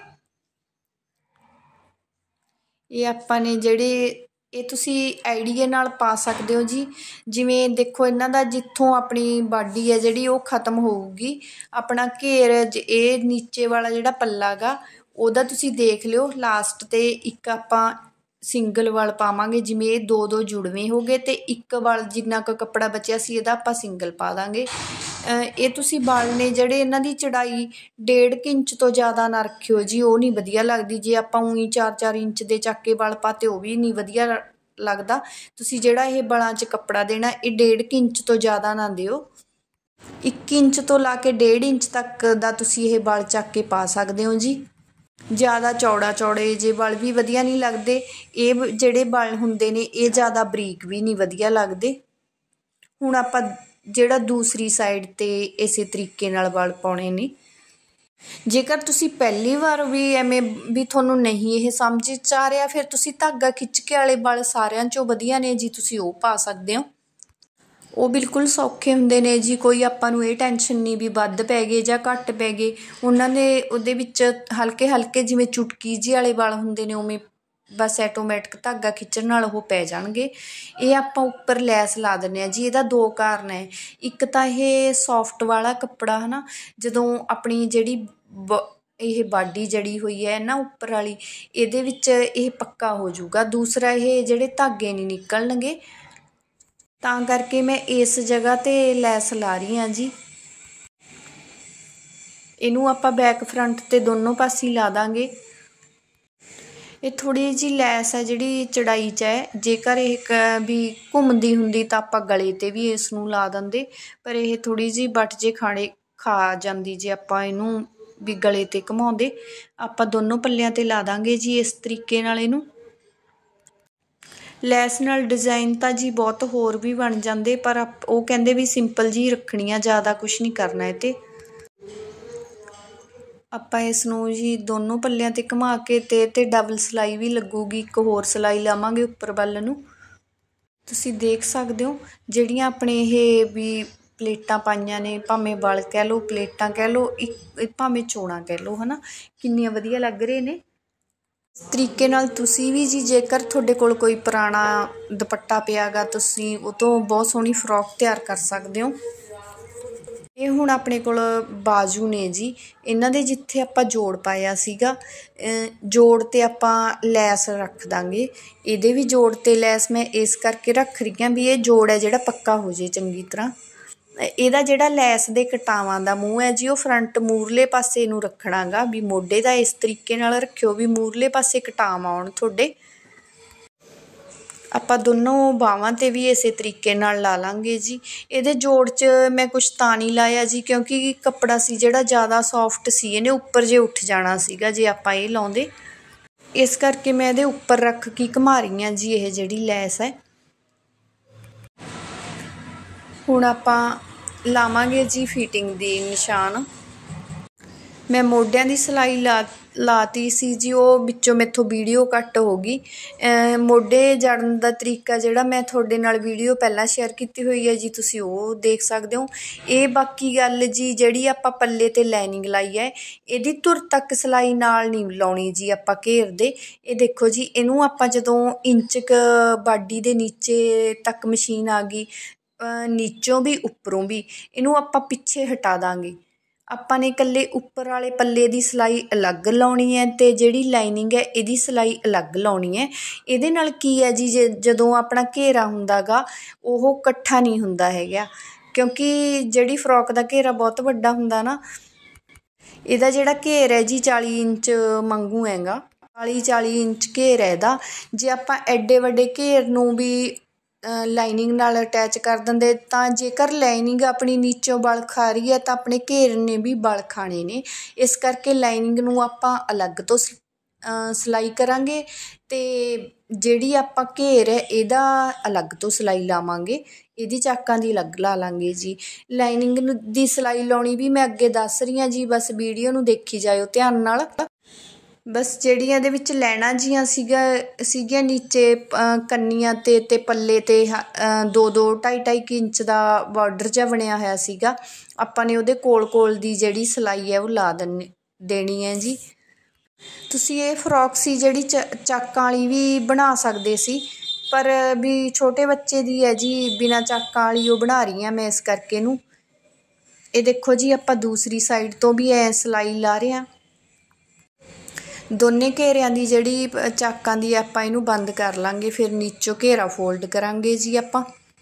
ਇਹ ਆਪਾਂ ਨੇ ਜਿਹੜੇ ਇਹ ਤੁਸੀਂ ਆਈਡੀਆ ਨਾਲ ਪਾ ਸਕਦੇ ਹੋ ਜੀ। ਜਿਵੇਂ ਦੇਖੋ ਇਹਨਾਂ ਦਾ ਜਿੱਥੋਂ ਆਪਣੀ ਬਾਡੀ ਹੈ ਜਿਹੜੀ ਉਹ ਖ਼ਤਮ ਹੋਊਗੀ, ਆਪਣਾ ਘੇਰ ਇਹ ਨੀਚੇ ਵਾਲਾ ਜਿਹੜਾ ਪੱਲਾ ਗਾ ਉਹਦਾ ਤੁਸੀਂ ਦੇਖ ਲਿਓ। ਲਾਸਟ 'ਤੇ ਇੱਕ ਆਪਾਂ ਸਿੰਗਲ ਵਲ ਪਾਵਾਂਗੇ, ਜਿਵੇਂ ਇਹ ਦੋ ਜੁੜਵੇਂ ਹੋ ਗਏ ਅਤੇ ਇੱਕ ਵਲ ਜਿੰਨਾ ਕੁ ਕੱਪੜਾ ਬਚਿਆ ਸੀ ਇਹਦਾ ਆਪਾਂ ਸਿੰਗਲ ਪਾ ਦਾਂਗੇ। ਇਹ ਤੁਸੀਂ ਵਲ ਨੇ ਜਿਹੜੇ ਇਹਨਾਂ ਦੀ ਚੜਾਈ 1.5 ਇੰਚ ਤੋਂ ਜ਼ਿਆਦਾ ਨਾ ਰੱਖਿਓ ਜੀ, ਉਹ ਨਹੀਂ ਵਧੀਆ ਲੱਗਦੀ। ਜੇ ਆਪਾਂ ਊਂ 4-4 ਇੰਚ ਦੇ ਚੱਕ ਕੇ ਵਲ ਪਾਤੇ ਉਹ ਵੀ ਨਹੀਂ ਵਧੀਆ ਲੱਗਦਾ। ਤੁਸੀਂ ਜਿਹੜਾ ਇਹ ਵਲਾਂ 'ਚ ਕੱਪੜਾ ਦੇਣਾ ਇਹ 1.5 ਇੰਚ ਤੋਂ ਜ਼ਿਆਦਾ ਨਾ ਦਿਓ। 1 ਇੰਚ ਤੋਂ ਲਾ ਕੇ 1.5 ਇੰਚ ਤੱਕ ਦਾ ਤੁਸੀਂ ਇਹ ਵਲ ਚੱਕ ਕੇ ਪਾ ਸਕਦੇ ਹੋ ਜੀ। ਜ਼ਿਆਦਾ ਚੌੜੇ ਜੇ ਵਲ ਵੀ ਵਧੀਆ ਨਹੀਂ ਲੱਗਦੇ। ਇਹ ਜਿਹੜੇ ਵਲ ਹੁੰਦੇ ਨੇ ਇਹ ਜ਼ਿਆਦਾ ਬਰੀਕ ਵੀ ਨਹੀਂ ਵਧੀਆ ਲੱਗਦੇ। ਹੁਣ ਆਪਾਂ ਜਿਹੜਾ ਦੂਸਰੀ ਸਾਈਡ 'ਤੇ ਇਸੇ ਤਰੀਕੇ ਨਾਲ ਵਲ ਪਾਉਣੇ ਨੇ। ਜੇਕਰ ਤੁਸੀਂ ਪਹਿਲੀ ਵਾਰ ਵੀ ਐਵੇਂ ਵੀ ਤੁਹਾਨੂੰ ਨਹੀਂ ਇਹ ਸਮਝ 'ਚ ਆ ਰਿਹਾ, ਫਿਰ ਤੁਸੀਂ ਧਾਗਾ ਖਿੱਚ ਕੇ ਵਾਲੇ ਵਲ ਸਾਰਿਆਂ 'ਚੋਂ ਵਧੀਆ ਨੇ ਜੀ, ਤੁਸੀਂ ਉਹ ਪਾ ਸਕਦੇ ਹੋ। ਉਹ ਬਿਲਕੁਲ ਸੌਖੇ ਹੁੰਦੇ ਨੇ ਜੀ। ਕੋਈ ਆਪਾਂ ਨੂੰ ਇਹ ਟੈਨਸ਼ਨ ਨਹੀਂ ਵੀ ਵੱਧ ਪੈ ਗਏ ਜਾਂ ਘੱਟ ਪੈ ਗਏ। ਉਹਨਾਂ ਦੇ ਉਹਦੇ ਵਿੱਚ ਹਲਕੇ ਜਿਵੇਂ ਚੁਟਕੀ ਜਿਹੀ ਵਾਲੇ ਵਲ ਹੁੰਦੇ ਨੇ ਉਵੇਂ ਬਸ ਐਟੋਮੈਟਿਕ ਧਾਗਾ ਖਿੱਚਣ ਨਾਲ ਉਹ ਪੈ ਜਾਣਗੇ। ਇਹ ਆਪਾਂ ਉੱਪਰ ਲੈਸ ਲਾ ਦਿੰਦੇ ਹਾਂ ਜੀ। ਇਹਦਾ 2 ਕਾਰਨ ਹੈ। ਇੱਕ ਤਾਂ ਇਹ ਸੌਫਟ ਵਾਲਾ ਕੱਪੜਾ ਹੈ ਨਾ, ਜਦੋਂ ਆਪਣੀ ਜਿਹੜੀ ਇਹ ਬਾਡੀ ਜੜੀ ਹੋਈ ਹੈ ਨਾ ਉੱਪਰ ਵਾਲੀ, ਇਹਦੇ ਵਿੱਚ ਇਹ ਪੱਕਾ ਹੋ ਜਾਊਗਾ। ਦੂਸਰਾ ਇਹ ਜਿਹੜੇ ਧਾਗੇ ਨਹੀਂ ਨਿਕਲਣਗੇ, ਤਾਂ ਕਰਕੇ ਮੈਂ ਇਸ ਜਗ੍ਹਾ 'ਤੇ ਲੈਸ ਲਾ ਰਹੀ ਹਾਂ ਜੀ। ਇਹਨੂੰ ਆਪਾਂ ਬੈਕ ਫਰੰਟ 'ਤੇ ਦੋਨੋਂ ਪਾਸੇ ਲਾ ਦਾਂਗੇ। ਇਹ ਥੋੜ੍ਹੀ ਜਿਹੀ ਲੈਸ ਹੈ ਜਿਹੜੀ ਚੜਾਈ 'ਚ ਹੈ। ਜੇਕਰ ਇਹ ਵੀ ਘੁੰਮਦੀ ਹੁੰਦੀ ਤਾਂ ਆਪਾਂ ਗਲੇ 'ਤੇ ਵੀ ਇਸ ਨੂੰ ਲਾ ਦਿੰਦੇ, ਪਰ ਇਹ ਥੋੜ੍ਹੀ ਜਿਹੀ ਵੱਟ ਜੇ ਖਾ ਜਾਂਦੀ ਜੇ ਆਪਾਂ ਇਹਨੂੰ ਵੀ ਗਲੇ 'ਤੇ ਘੁਮਾਉਂਦੇ। ਆਪਾਂ ਦੋਨੋਂ ਪੱਲਿਆਂ 'ਤੇ ਲਾ ਦਾਂਗੇ ਜੀ ਇਸ ਤਰੀਕੇ ਨਾਲ ਇਹਨੂੰ। ਲੈਸ ਨਾਲ ਡਿਜ਼ਾਈਨ ਤਾਂ ਜੀ ਬਹੁਤ ਹੋਰ ਵੀ ਬਣ ਜਾਂਦੇ, ਪਰ ਉਹ ਕਹਿੰਦੇ ਵੀ ਸਿੰਪਲ ਜੀ ਰੱਖਣੀ ਆ, ਜ਼ਿਆਦਾ ਕੁਛ ਨਹੀਂ ਕਰਨਾ ਇਹ 'ਤੇ। ਆਪਾਂ ਇਸ ਨੂੰ ਜੀ ਦੋਨੋਂ ਪੱਲਿਆਂ 'ਤੇ ਘੁਮਾ ਕੇ ਤੇ ਡਬਲ ਸਿਲਾਈ ਵੀ ਲੱਗੂਗੀ। ਇੱਕ ਹੋਰ ਸਿਲਾਈ ਲਾਵਾਂਗੇ ਉੱਪਰ ਵੱਲ ਨੂੰ। ਤੁਸੀਂ ਦੇਖ ਸਕਦੇ ਹੋ ਜਿਹੜੀਆਂ ਆਪਣੇ ਇਹ ਵੀ ਪਲੇਟਾਂ ਪਾਈਆਂ ਨੇ, ਭਾਵੇਂ ਵਲ ਕਹਿ ਲਓ, ਪਲੇਟਾਂ ਕਹਿ ਲਓ, ਭਾਵੇਂ ਚੋਣਾਂ ਕਹਿ ਲਓ, ਹੈ ਨਾ, ਕਿੰਨੀਆਂ ਵਧੀਆ ਲੱਗ ਰਹੇ ਨੇ। ਇਸ ਤਰੀਕੇ ਨਾਲ ਤੁਸੀਂ ਵੀ ਜੀ ਜੇਕਰ ਤੁਹਾਡੇ ਕੋਲ ਕੋਈ ਪੁਰਾਣਾ ਦੁਪੱਟਾ ਪਿਆ ਗਾ, ਤੁਸੀਂ ਉਹ ਤੋਂ ਬਹੁਤ ਸੋਹਣੀ ਫਰੋਕ ਤਿਆਰ ਕਰ ਸਕਦੇ ਹੋ। ਇਹ ਹੁਣ ਆਪਣੇ ਕੋਲ ਬਾਜੂ ਨੇ ਜੀ, ਇਹਨਾਂ ਦੇ ਜਿੱਥੇ ਆਪਾਂ ਜੋੜ ਪਾਇਆ ਸੀਗਾ, ਜੋੜ 'ਤੇ ਆਪਾਂ ਲੈਸ ਰੱਖ ਦਾਂਗੇ। ਇਹਦੇ ਵੀ ਜੋੜ ਤੇ ਲੈਸ ਮੈਂ ਇਸ ਕਰਕੇ ਰੱਖ ਰਹੀ ਹਾਂ ਵੀ ਇਹ ਜੋੜ ਹੈ ਜਿਹੜਾ ਪੱਕਾ ਹੋ ਜੇ ਚੰਗੀ ਤਰ੍ਹਾਂ। ਇਹਦਾ ਜਿਹੜਾ ਲੈਸ ਦੇ ਕਟਾਵਾਂ ਦਾ ਮੂੰਹ ਹੈ ਜੀ ਉਹ ਫਰੰਟ ਮੂਰਲੇ ਪਾਸੇ ਨੂੰ ਰੱਖਣਾ ਗਾ, ਵੀ ਮੋਢੇ ਦਾ ਇਸ ਤਰੀਕੇ ਨਾਲ ਰੱਖਿਓ ਵੀ ਮੂਰਲੇ ਪਾਸੇ ਕਟਾਵ ਆਉਣ ਤੁਹਾਡੇ। ਆਪਾਂ ਦੋਨੋਂ ਬਾਹਾਂ 'ਤੇ ਵੀ ਇਸੇ ਤਰੀਕੇ ਨਾਲ ਲਾ ਲਾਂਗੇ ਜੀ। ਇਹਦੇ ਜੋੜ 'ਚ ਮੈਂ ਕੁਛ ਤਾਂ ਨਹੀਂ ਲਾਇਆ ਜੀ ਕਿਉਂਕਿ ਕੱਪੜਾ ਸੀ ਜਿਹੜਾ ਜ਼ਿਆਦਾ ਸੌਫਟ ਸੀ, ਇਹਨੇ ਉੱਪਰ ਜੇ ਉੱਠ ਜਾਣਾ ਸੀਗਾ ਜੇ ਆਪਾਂ ਇਹ ਲਾਉਂਦੇ। ਇਸ ਕਰਕੇ ਮੈਂ ਇਹਦੇ ਉੱਪਰ ਰੱਖ ਕੇ ਘੁਮਾ ਰਹੀ ਹਾਂ ਜੀ ਇਹ ਜਿਹੜੀ ਲੈਸ ਹੈ। ਹੁਣ ਆਪਾਂ ਲਾਵਾਂਗੇ ਜੀ ਫਿਟਿੰਗ ਦੀ ਨਿਸ਼ਾਨ। ਮੈਂ ਮੋਢਿਆਂ ਦੀ ਸਿਲਾਈ ਲਾਤੀ ਸੀ ਜੀ, ਉਹ ਵਿੱਚੋਂ ਮੈਥੋਂ ਵੀਡੀਓ ਕੱਟ ਹੋ ਗਈ। ਮੋਢੇ ਜੜਨ ਦਾ ਤਰੀਕਾ ਜਿਹੜਾ ਮੈਂ ਤੁਹਾਡੇ ਨਾਲ ਵੀਡੀਓ ਪਹਿਲਾਂ ਸ਼ੇਅਰ ਕੀਤੀ ਹੋਈ ਹੈ ਜੀ, ਤੁਸੀਂ ਉਹ ਦੇਖ ਸਕਦੇ ਹੋ। ਇਹ ਬਾਕੀ ਗੱਲ ਜੀ ਜਿਹੜੀ ਆਪਾਂ ਪੱਲੇ 'ਤੇ ਲਾਈਨਿੰਗ ਲਾਈ ਹੈ, ਇਹਦੀ ਧੁਰ ਤੱਕ ਸਿਲਾਈ ਨਾਲ ਨਹੀਂ ਲਾਉਣੀ ਜੀ ਆਪਾਂ ਘੇਰ ਦੇ। ਇਹ ਦੇਖੋ ਜੀ, ਇਹਨੂੰ ਆਪਾਂ ਜਦੋਂ ਇੰਚ ਬਾਡੀ ਦੇ ਨੀਚੇ ਤੱਕ ਮਸ਼ੀਨ ਆ ਗਈ, ਨੀਚੋਂ ਵੀ ਉੱਪਰੋਂ ਵੀ, ਇਹਨੂੰ ਆਪਾਂ ਪਿੱਛੇ ਹਟਾ ਦਾਂਗੇ। ਆਪਾਂ ने इकल्ले उपर वाले पल्ले की सिलाई अलग लाउणी है ते जिहड़ी लाइनिंग है इहदी सिलाई अलग लाउणी है। इहदे नाल की है जी जदों अपना घेरा हुंदा गा ओह इकट्ठा नहीं हुंदा हैगा, क्योंकि जिहड़ी फ्रॉक दा घेरा बहुत वड्डा हुंदा ना, इहदा जिहड़ा घेर है जी 40 इंच मंगू हैगा। 40 इंच घेर है इहदा। जे आपां एडे वड्डे घेर नूं भी लाइनिंग नाल अटैच कर दिंदे तां जेकर लाइनिंग अपनी नीचों बल खा रही है तां अपने घेर ने भी बल खाने ने। इस करके लाइनिंग नूं आपां अलग तो सिलाई करांगे ते जिहड़ी आपां घेर है इहदा अलग तो सिलाई लावांगे, इहदी चाकां दी अलग ला लांगे जी। लाइनिंग दी सिलाई लाउणी भी मैं अगे दस रही हां जी, बस वीडियो नूं देखी जाओ ध्यान नाल। बस ਜਿਹੜੀਆਂ ਇਹਦੇ ਵਿੱਚ ਲੈਣਾ ਜੀਆਂ ਸੀਗੀਆਂ ਨੀਚੇ ਕੰਨੀਆਂ ਤੇ ਪੱਲੇ ਤੇ 2-2 2.5 ਇੰਚ ਦਾ ਬਾਰਡਰ ਜਿਹਾ ਬਣਿਆ ਹੋਇਆ ਸੀਗਾ। ਆਪਾਂ ਨੇ ਉਹਦੇ ਕੋਲ ਦੀ ਜਿਹੜੀ ਸਿਲਾਈ ਹੈ ਉਹ ਲਾ ਦੇਣੀ ਹੈ ਜੀ। ਤੁਸੀਂ ਇਹ ਫਰੋਕ ਸੀ ਜਿਹੜੀ ਚਾਕਾਂ ਵਾਲੀ ਵੀ ਬਣਾ ਸਕਦੇ ਸੀ, ਪਰ ਵੀ ਛੋਟੇ ਬੱਚੇ ਦੀ ਹੈ ਜੀ, ਬਿਨਾਂ ਚਾਕਾਂ ਵਾਲੀ ਉਹ ਬਣਾ ਰਹੀ ਹਾਂ ਮੈਂ ਇਸ ਕਰਕੇ ਨੂੰ। ਇਹ ਦੇਖੋ ਜੀ ਆਪਾਂ ਦੂਸਰੀ ਸਾਈਡ ਤੋਂ ਵੀ ਐ ਸਿਲਾਈ ਲਾ ਰਹੇ ਹਾਂ। ਦੋਨੇ घेरियां ਦੀ ਜਿਹੜੀ ਚਾਕਾਂ ਦੀ ਆਪਾਂ ਇਹਨੂੰ ਬੰਦ ਕਰ ਲਾਂਗੇ, ਫਿਰ ਨੀਚੋਂ घेरा ਫੋਲਡ ਕਰਾਂਗੇ ਜੀ ਆਪਾਂ।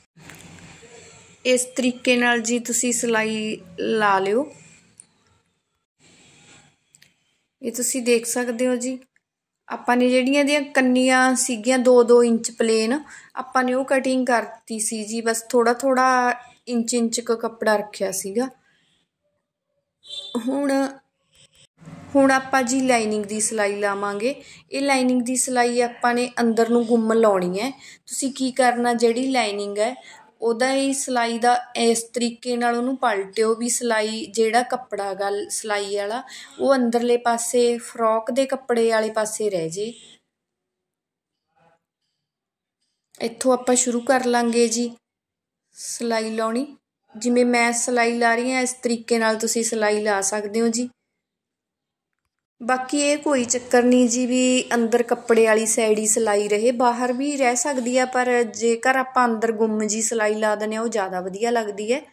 ਇਸ ਤਰੀਕੇ ਨਾਲ ਜੀ ਤੁਸੀਂ ਸਿਲਾਈ ਲਾ ਲਿਓ। ਇਹ ਤੁਸੀਂ ਦੇਖ ਸਕਦੇ ਹੋ ਜੀ। ਆਪਾਂ ਨੇ ਜਿਹੜੀਆਂ ਇਹਦੀਆਂ ਕੰਨੀਆਂ ਸੀਗੀਆਂ 2-2 ਇੰਚ ਪਲੇਨ, ਆਪਾਂ ਨੇ ਉਹ ਕਟਿੰਗ ਕਰਤੀ ਸੀ ਜੀ। ਬਸ ਥੋੜਾ ਇੰਚ ਕ ਕੱਪੜਾ ਰੱਖਿਆ ਸੀਗਾ। ਹੁਣ ਆਪਾਂ ਜੀ ਲਾਈਨਿੰਗ ਦੀ ਸਿਲਾਈ ਲਾਵਾਂਗੇ। ਇਹ ਲਾਈਨਿੰਗ ਦੀ ਸਿਲਾਈ ਆਪਾਂ ਨੇ ਅੰਦਰ ਨੂੰ ਗੁੰਮ ਲਾਉਣੀ ਹੈ। ਤੁਸੀਂ ਕੀ ਕਰਨਾ, ਜਿਹੜੀ ਲਾਈਨਿੰਗ ਹੈ ਉਹਦਾ ਹੀ ਸਿਲਾਈ ਦਾ ਇਸ ਤਰੀਕੇ ਨਾਲ ਉਹਨੂੰ ਪਲਟਿਓ ਵੀ ਸਿਲਾਈ ਜਿਹੜਾ ਕੱਪੜਾ ਗਾ ਸਿਲਾਈ ਵਾਲਾ ਉਹ ਅੰਦਰਲੇ ਪਾਸੇ ਫਰੋਕ ਦੇ ਕੱਪੜੇ ਵਾਲੇ ਪਾਸੇ ਰਹਿ ਜੇ। ਇੱਥੋਂ ਆਪਾਂ ਸ਼ੁਰੂ ਕਰ ਲਾਂਗੇ ਜੀ ਸਿਲਾਈ ਲਾਉਣੀ। ਜਿਵੇਂ ਮੈਂ ਸਿਲਾਈ ਲਾ ਰਹੀ ਹਾਂ ਇਸ ਤਰੀਕੇ ਨਾਲ ਤੁਸੀਂ ਸਿਲਾਈ ਲਾ ਸਕਦੇ ਹੋ ਜੀ। ਬਾਕੀ ਇਹ ਕੋਈ ਚੱਕਰ ਨਹੀਂ ਜੀ ਵੀ ਅੰਦਰ ਕੱਪੜੇ ਵਾਲੀ ਸਾਈਡ ਹੀ ਸਿਲਾਈ ਰਹੇ, ਬਾਹਰ ਵੀ ਰਹਿ ਸਕਦੀ ਆ, ਪਰ ਜੇਕਰ ਆਪਾਂ ਅੰਦਰ ਗੁੰਮ ਜੀ ਸਿਲਾਈ ਲਾ ਦਿੰਦੇ ਹਾਂ ਉਹ ਜ਼ਿਆਦਾ ਵਧੀਆ ਲੱਗਦੀ ਹੈ।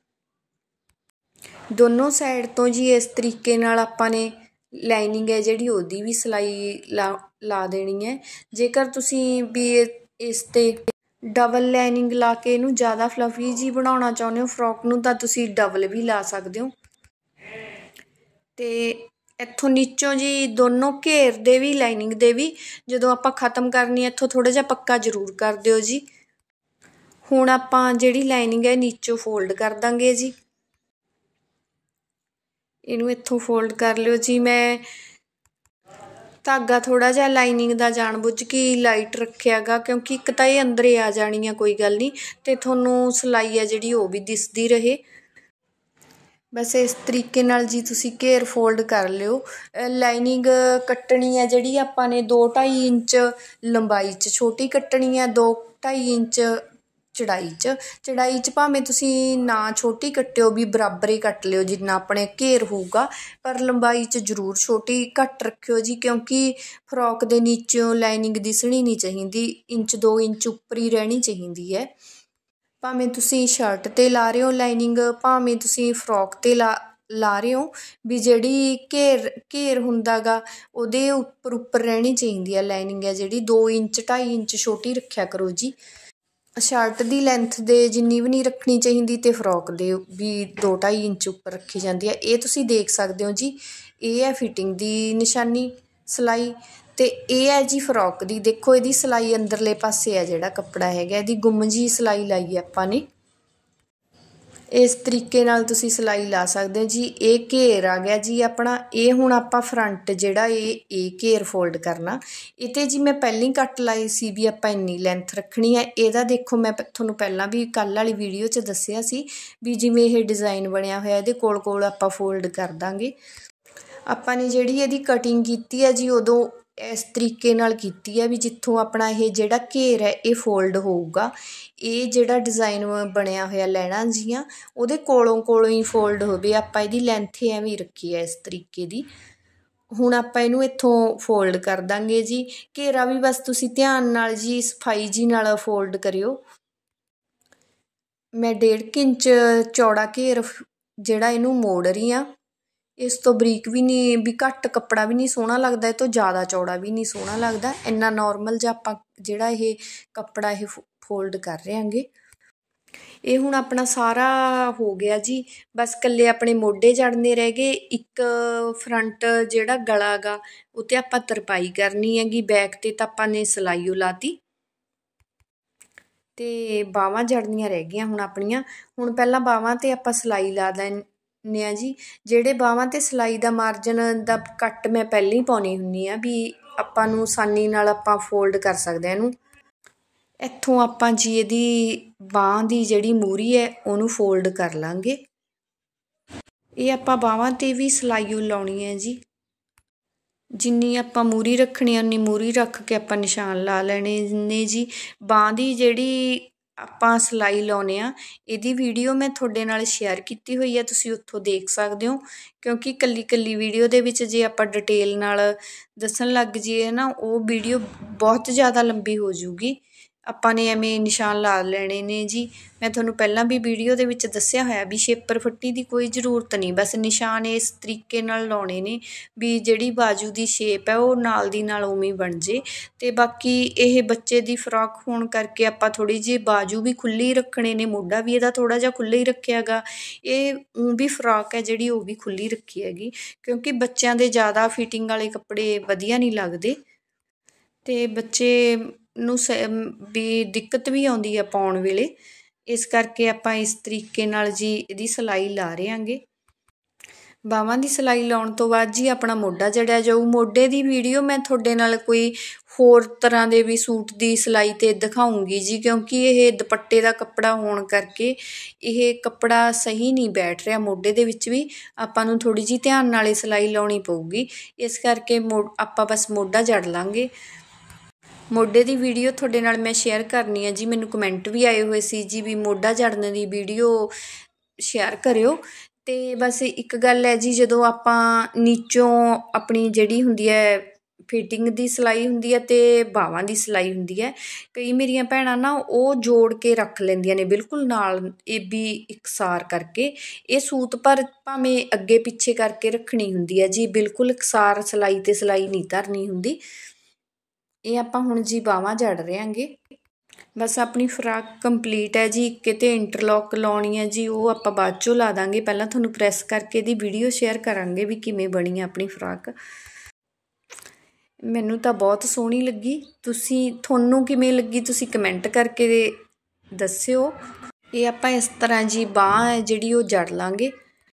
ਦੋਨੋਂ ਸਾਈਡ ਤੋਂ ਜੀ ਇਸ ਤਰੀਕੇ ਨਾਲ ਆਪਾਂ ਨੇ ਲਾਈਨਿੰਗ ਹੈ ਜਿਹੜੀ ਉਹਦੀ ਵੀ ਸਿਲਾਈ ਲਾ ਦੇਣੀ ਹੈ। ਜੇਕਰ ਤੁਸੀਂ ਵੀ ਇਸ 'ਤੇ ਡਬਲ ਲਾਈਨਿੰਗ ਲਾ ਕੇ ਇਹਨੂੰ ਜ਼ਿਆਦਾ ਫਲਫੀ ਜੀ ਬਣਾਉਣਾ ਚਾਹੁੰਦੇ ਹੋ ਫਰੋਕ ਨੂੰ ਤਾਂ ਤੁਸੀਂ ਡਬਲ ਵੀ ਲਾ ਸਕਦੇ ਹੋ। ਤੇ ਇੱਥੋਂ ਨੀਚੋਂ ਜੀ ਦੋਨੋਂ ਘੇਰ ਦੇ ਵੀ ਲਾਈਨਿੰਗ ਦੇ ਵੀ ਜਦੋਂ ਆਪਾਂ ਖ਼ਤਮ ਕਰਨੀ ਹੈ ਇੱਥੋਂ ਥੋੜ੍ਹਾ ਜਿਹਾ ਪੱਕਾ ਜ਼ਰੂਰ ਕਰ ਦਿਓ ਜੀ। ਹੁਣ ਆਪਾਂ ਜਿਹੜੀ ਲਾਈਨਿੰਗ ਹੈ ਨੀਚੋਂ ਫੋਲਡ ਕਰ ਦਾਂਗੇ ਜੀ। ਇਹਨੂੰ ਇੱਥੋਂ ਫੋਲਡ ਕਰ ਲਿਓ ਜੀ। ਮੈਂ ਧਾਗਾ ਥੋੜ੍ਹਾ ਜਿਹਾ ਲਾਈਨਿੰਗ ਦਾ ਜਾਣਬੁੱਝ ਕੇ ਲਾਈਟ ਰੱਖਿਆ ਗਾ, ਕਿਉਂਕਿ ਇੱਕ ਤਾਂ ਇਹ ਅੰਦਰੇ ਆ ਜਾਣੀ ਆ ਕੋਈ ਗੱਲ ਨਹੀਂ, ਅਤੇ ਤੁਹਾਨੂੰ ਸਿਲਾਈ ਹੈ ਜਿਹੜੀ ਉਹ ਵੀ ਦਿਸਦੀ ਰਹੇ। ਬਸ ਇਸ ਤਰੀਕੇ ਨਾਲ ਜੀ ਤੁਸੀਂ ਘੇਰ ਫੋਲਡ ਕਰ ਲਿਓ। ਲਾਈਨਿੰਗ ਕੱਟਣੀ ਹੈ ਜਿਹੜੀ ਆਪਾਂ ਨੇ 2-2.5 ਇੰਚ ਲੰਬਾਈ 'ਚ ਛੋਟੀ ਕੱਟਣੀ ਹੈ, 2-2.5 ਇੰਚ ਚੜਾਈ 'ਚ ਭਾਵੇਂ ਤੁਸੀਂ ਨਾ ਛੋਟੀ ਕੱਟਿਓ ਵੀ ਬਰਾਬਰ ਹੀ ਕੱਟ ਲਿਓ ਜਿੰਨਾ ਆਪਣੇ ਘੇਰ ਹੋਊਗਾ, ਪਰ ਲੰਬਾਈ 'ਚ ਜ਼ਰੂਰ ਛੋਟੀ ਘੱਟ ਰੱਖਿਓ ਜੀ, ਕਿਉਂਕਿ ਫਰੋਕ ਦੇ ਨੀਚੋਂ ਲਾਈਨਿੰਗ ਦਿਸਣੀ ਨਹੀਂ ਚਾਹੀਦੀ, 1-2 ਇੰਚ ਉੱਪਰ ਹੀ ਰਹਿਣੀ ਚਾਹੀਦੀ ਹੈ। ਭਾਵੇਂ ਤੁਸੀਂ ਸ਼ਰਟ 'ਤੇ ਲਾ ਰਹੇ ਹੋ ਲਾਈਨਿੰਗ, ਭਾਵੇਂ ਤੁਸੀਂ ਫਰੋਕ 'ਤੇ ਲਾ ਰਹੇ ਹੋ, ਵੀ ਜਿਹੜੀ ਘੇਰ ਹੁੰਦਾ ਗਾ ਉਹਦੇ ਉੱਪਰ ਰਹਿਣੀ ਚਾਹੀਦੀ ਹੈ ਲਾਈਨਿੰਗ ਹੈ ਜਿਹੜੀ। 2 ਇੰਚ 2.5 ਇੰਚ ਛੋਟੀ ਰੱਖਿਆ ਕਰੋ ਜੀ। ਸ਼ਰਟ ਦੀ ਲੈਂਥ ਦੇ ਜਿੰਨੀ ਵੀ ਨਹੀਂ ਰੱਖਣੀ ਚਾਹੀਦੀ ਅਤੇ ਫਰੋਕ ਦੇ ਵੀ 2-2.5 ਇੰਚ ਉੱਪਰ ਰੱਖੀ ਜਾਂਦੀ ਹੈ। ਇਹ ਤੁਸੀਂ ਦੇਖ ਸਕਦੇ ਹੋ ਜੀ। ਇਹ ਹੈ ਫਿਟਿੰਗ ਦੀ ਨਿਸ਼ਾਨੀ ਸਿਲਾਈ, ਅਤੇ ਇਹ ਹੈ ਜੀ ਫਰੋਕ ਦੀ। ਦੇਖੋ ਇਹਦੀ ਸਿਲਾਈ ਅੰਦਰਲੇ ਪਾਸੇ ਹੈ ਜਿਹੜਾ ਕੱਪੜਾ ਹੈਗਾ, ਇਹਦੀ ਗੁੰਮ ਜੀ ਸਿਲਾਈ ਲਾਈ ਹੈ ਆਪਾਂ ਨੇ। ਇਸ ਤਰੀਕੇ ਨਾਲ ਤੁਸੀਂ ਸਿਲਾਈ ਲਾ ਸਕਦੇ ਹੋ ਜੀ। ਇਹ ਘੇਰ ਆ ਗਿਆ ਜੀ ਆਪਣਾ। ਇਹ ਹੁਣ ਆਪਾਂ ਫਰੰਟ ਜਿਹੜਾ ਇਹ ਘੇਰ ਫੋਲਡ ਕਰਨਾ। ਇਹ 'ਤੇ ਜੀ ਮੈਂ ਪਹਿਲਾਂ ਹੀ ਕੱਟ ਲਾਈ ਸੀ ਵੀ ਆਪਾਂ ਇੰਨੀ ਲੈਂਥ ਰੱਖਣੀ ਹੈ। ਇਹਦਾ ਦੇਖੋ ਮੈਂ ਤੁਹਾਨੂੰ ਪਹਿਲਾਂ ਵੀ ਕੱਲ੍ਹ ਵਾਲੀ ਵੀਡੀਓ 'ਚ ਦੱਸਿਆ ਸੀ ਵੀ ਜਿਵੇਂ ਇਹ ਡਿਜ਼ਾਇਨ ਬਣਿਆ ਹੋਇਆ ਇਹਦੇ ਕੋਲ ਆਪਾਂ ਫੋਲਡ ਕਰ ਦਾਂਗੇ। ਆਪਾਂ ਨੇ ਜਿਹੜੀ ਇਹਦੀ ਕਟਿੰਗ ਕੀਤੀ ਹੈ ਜੀ ਉਦੋਂ ਇਸ ਤਰੀਕੇ ਨਾਲ ਕੀਤੀ ਹੈ ਵੀ ਜਿੱਥੋਂ ਆਪਣਾ ਇਹ ਜਿਹੜਾ ਘੇਰ ਹੈ ਇਹ ਫੋਲਡ ਹੋਊਗਾ, ਇਹ ਜਿਹੜਾ ਡਿਜ਼ਾਇਨ ਬਣਿਆ ਹੋਇਆ ਲੈਣਾ ਜੀਆਂ ਉਹਦੇ ਕੋਲੋਂ ਹੀ ਫੋਲਡ ਹੋਵੇ। ਆਪਾਂ ਇਹਦੀ ਲੈਂਥ ਐਵੇਂ ਹੀ ਰੱਖੀ ਹੈ ਇਸ ਤਰੀਕੇ ਦੀ। ਹੁਣ ਆਪਾਂ ਇਹਨੂੰ ਇੱਥੋਂ ਫੋਲਡ ਕਰ ਦਾਂਗੇ ਜੀ। ਘੇਰਾ ਵੀ ਬਸ ਤੁਸੀਂ ਧਿਆਨ ਨਾਲ ਜੀ ਸਫਾਈ ਜੀ ਨਾਲ ਫੋਲਡ ਕਰਿਓ। ਮੈਂ 1.5 ਇੰਚ ਚੌੜਾ ਘੇਰ ਜਿਹੜਾ ਇਹਨੂੰ ਮੋੜ ਰਹੀ ਹਾਂ इस तो बरीक भी नहीं, भी घट कपड़ा भी नहीं सोहना लगता, तो ज़्यादा चौड़ा भी नहीं सोहना लगता। इन्ना नॉर्मल जिहा आपां जिहड़ा ये कपड़ा ये फोल्ड कर रहे हांगे। ये हुण अपना सारा हो गया जी, बस कल्ले अपने मोढे जड़ने रह गए। एक फ्रंट जिहड़ा गला गा उत्ते आपां तरपाई करनी हैगी, बैक ते तां आपां ने सिलाई लाती ते बाहवां जड़नियां रह गईयां हुण अपणियां। हुण पहिलां बाहवां ते आपां सिलाई ला लैने आ जी। ਜਿਹੜੇ ਬਾਹਾਂ ਤੇ ਸਿਲਾਈ ਦਾ ਮਾਰਜਨ ਦਾ ਕੱਟ ਮੈਂ ਪਹਿਲਾਂ ਹੀ ਪਾਉਣੀ ਹੁੰਦੀ ਆ, ਵੀ ਆਪਾਂ ਨੂੰ ਆਸਾਨੀ ਨਾਲ ਆਪਾਂ ਫੋਲਡ ਕਰ ਸਕਦੇ ਆ ਇਹਨੂੰ। ਇੱਥੋਂ ਆਪਾਂ ਜੀ ਇਹਦੀ ਬਾਂਹ ਦੀ ਜਿਹੜੀ ਮੂਹਰੀ ਹੈ ਉਹਨੂੰ ਫੋਲਡ ਕਰ ਲਾਂਗੇ। ਇਹ ਆਪਾਂ ਬਾਹਾਂ ਤੇ ਵੀ ਸਿਲਾਈ ਲਾਉਣੀ ਹੈ ਜੀ। ਜਿੰਨੀ ਆਪਾਂ ਮੂਹਰੀ ਰੱਖਣੀ ਆ ਉਨੀ ਮੂਹਰੀ ਰੱਖ ਕੇ ਆਪਾਂ ਨਿਸ਼ਾਨ ਲਾ ਲੈਣੇ ਨੇ ਜੀ। ਬਾਂਹ ਦੀ ਜਿਹੜੀ ਆਪਾਂ ਸਿਲਾਈ ਲਾਉਨੇ ਆ ਇਹਦੀ ਵੀਡੀਓ ਮੈਂ ਤੁਹਾਡੇ ਨਾਲ ਸ਼ੇਅਰ ਕੀਤੀ ਹੋਈ ਹੈ, ਤੁਸੀਂ ਉੱਥੋਂ ਦੇਖ ਸਕਦੇ ਹੋ। ਕਿਉਂਕਿ ਕੱਲੀ ਵੀਡੀਓ ਦੇ ਵਿੱਚ ਜੇ ਆਪਾਂ ਡਿਟੇਲ ਨਾਲ ਦੱਸਣ ਲੱਗ ਜਾਈਏ ਨਾ, ਉਹ ਵੀਡੀਓ ਬਹੁਤ ਜ਼ਿਆਦਾ ਲੰਬੀ ਹੋ ਜਾਊਗੀ। ਆਪਾਂ ਨੇ ਐਵੇਂ ਨਿਸ਼ਾਨ ਲਾ ਲੈਣੇ ਨੇ ਜੀ। ਮੈਂ ਤੁਹਾਨੂੰ ਪਹਿਲਾਂ ਵੀ ਵੀਡੀਓ ਦੇ ਵਿੱਚ ਦੱਸਿਆ ਹੋਇਆ ਵੀ ਸ਼ੇਪਰ ਫੱਟੀ ਦੀ ਕੋਈ ਜ਼ਰੂਰਤ ਨਹੀਂ, ਬਸ ਨਿਸ਼ਾਨ ਇਸ ਤਰੀਕੇ ਨਾਲ ਲਾਉਣੇ ਨੇ ਵੀ ਜਿਹੜੀ ਬਾਜੂ ਦੀ ਸ਼ੇਪ ਹੈ ਉਹ ਨਾਲ ਦੀ ਨਾਲ ਉਵੇਂ ਬਣ ਜੇ। ਤੇ ਬਾਕੀ ਇਹ ਬੱਚੇ ਦੀ ਫਰਾਕ ਹੋਣ ਕਰਕੇ ਆਪਾਂ ਥੋੜ੍ਹੀ ਜਿਹੀ ਬਾਜੂ ਵੀ ਖੁੱਲ੍ਹੀ ਰੱਖਣੇ ਨੇ, ਮੋਢਾ ਵੀ ਇਹਦਾ ਥੋੜ੍ਹਾ ਜਿਹਾ ਖੁੱਲ੍ਹਾ ਹੀ ਰੱਖਿਆ ਗਾ। ਇਹ ਵੀ ਫਰਾਕ ਹੈ ਜਿਹੜੀ ਉਹ ਵੀ ਖੁੱਲ੍ਹੀ ਰੱਖੀ ਹੈਗੀ, ਕਿਉਂਕਿ ਬੱਚਿਆਂ ਦੇ ਜ਼ਿਆਦਾ ਫਿਟਿੰਗ ਵਾਲੇ ਕੱਪੜੇ ਵਧੀਆ ਨਹੀਂ ਲੱਗਦੇ ਤੇ ਬੱਚੇ ਨੂੰ ਵੀ ਦਿੱਕਤ ਵੀ ਆਉਂਦੀ ਆ ਪਾਉਣ ਵੇਲੇ। ਇਸ ਕਰਕੇ ਆਪਾਂ ਇਸ ਤਰੀਕੇ ਨਾਲ ਜੀ ਇਹਦੀ ਸਿਲਾਈ ਲਾ ਰਹੇ ਹਾਂਗੇ। ਬਾਹਾਂ ਦੀ ਸਿਲਾਈ ਲਾਉਣ ਤੋਂ ਬਾਅਦ ਜੀ ਆਪਣਾ ਮੋਢਾ ਜੜਿਆ ਜਾਊ। ਮੋਢੇ ਦੀ ਵੀਡੀਓ ਮੈਂ ਤੁਹਾਡੇ ਨਾਲ ਕੋਈ ਹੋਰ ਤਰ੍ਹਾਂ ਦੇ ਵੀ ਸੂਟ ਦੀ ਸਿਲਾਈ 'ਤੇ ਦਿਖਾਊਂਗੀ ਜੀ, ਕਿਉਂਕਿ ਇਹ ਦੁਪੱਟੇ ਦਾ ਕੱਪੜਾ ਹੋਣ ਕਰਕੇ ਇਹ ਕੱਪੜਾ ਸਹੀ ਨਹੀਂ ਬੈਠ ਰਿਹਾ ਮੋਢੇ ਦੇ ਵਿੱਚ ਵੀ। ਆਪਾਂ ਨੂੰ ਥੋੜ੍ਹੀ ਜਿਹੀ ਧਿਆਨ ਨਾਲ ਸਿਲਾਈ ਲਾਉਣੀ ਪਊਗੀ, ਇਸ ਕਰਕੇ ਆਪਾਂ ਬਸ ਮੋਢਾ ਜੜ ਲਾਂਗੇ। ਮੋਢੇ ਦੀ ਵੀਡੀਓ ਤੁਹਾਡੇ ਨਾਲ ਮੈਂ ਸ਼ੇਅਰ ਕਰਨੀ ਹੈ ਜੀ। ਮੈਨੂੰ ਕਮੈਂਟ ਵੀ ਆਏ ਹੋਏ ਸੀ ਜੀ ਵੀ ਮੋਢਾ ਜੜਨ ਦੀ ਵੀਡੀਓ ਸ਼ੇਅਰ ਕਰਿਓ। ਤੇ ਬਸ ਇੱਕ ਗੱਲ ਹੈ ਜੀ, ਜਦੋਂ ਆਪਾਂ ਨੀਚੋਂ ਆਪਣੀ ਜਿਹੜੀ ਹੁੰਦੀ ਹੈ ਫਿਟਿੰਗ ਦੀ ਸਿਲਾਈ ਹੁੰਦੀ ਹੈ ਤੇ ਬਾਹਾਂ ਦੀ ਸਿਲਾਈ ਹੁੰਦੀ ਹੈ, ਕਈ ਮੇਰੀਆਂ ਭੈਣਾਂ ਨਾ ਉਹ ਜੋੜ ਕੇ ਰੱਖ ਲੈਂਦੀਆਂ ਨੇ ਬਿਲਕੁਲ ਨਾਲ, ਇਹ ਵੀ ਇਕਸਾਰ ਕਰਕੇ। ਇਹ ਸੂਤ ਪਰ ਭਾਵੇਂ ਅੱਗੇ ਪਿੱਛੇ ਕਰਕੇ ਰੱਖਣੀ ਹੁੰਦੀ ਹੈ ਜੀ, ਬਿਲਕੁਲ ਇਕਸਾਰ ਸਿਲਾਈ ਤੇ ਸਿਲਾਈ ਨਹੀਂ ਧਰਨੀ ਹੁੰਦੀ। ਇਹ ਆਪਾਂ ਹੁਣ ਜੀ ਬਾਹਾਂ ਜੜ ਰਹੇ ਹਾਂਗੇ। ਬਸ ਆਪਣੀ ਫਰਾਕ ਕੰਪਲੀਟ ਹੈ ਜੀ। ਕਿਤੇ ਇੰਟਰਲੋਕ ਲਾਉਣੀ ਹੈ ਜੀ, ਉਹ ਆਪਾਂ ਬਾਅਦ 'ਚੋਂ ਲਾ ਦਾਂਗੇ। ਪਹਿਲਾਂ ਤੁਹਾਨੂੰ ਪ੍ਰੈਸ ਕਰਕੇ ਇਹਦੀ ਵੀਡੀਓ ਸ਼ੇਅਰ ਕਰਾਂਗੇ ਵੀ ਕਿਵੇਂ ਬਣੀ ਆਪਣੀ ਫਰਾਕ। ਮੈਨੂੰ ਤਾਂ ਬਹੁਤ ਸੋਹਣੀ ਲੱਗੀ, ਤੁਹਾਨੂੰ ਕਿਵੇਂ ਲੱਗੀ ਤੁਸੀਂ ਕਮੈਂਟ ਕਰਕੇ ਦੱਸਿਓ। ਇਹ ਆਪਾਂ ਇਸ ਤਰ੍ਹਾਂ ਜੀ ਬਾਂਹ ਹੈ ਜਿਹੜੀ ਉਹ ਜੜ ਲਾਂਗੇ।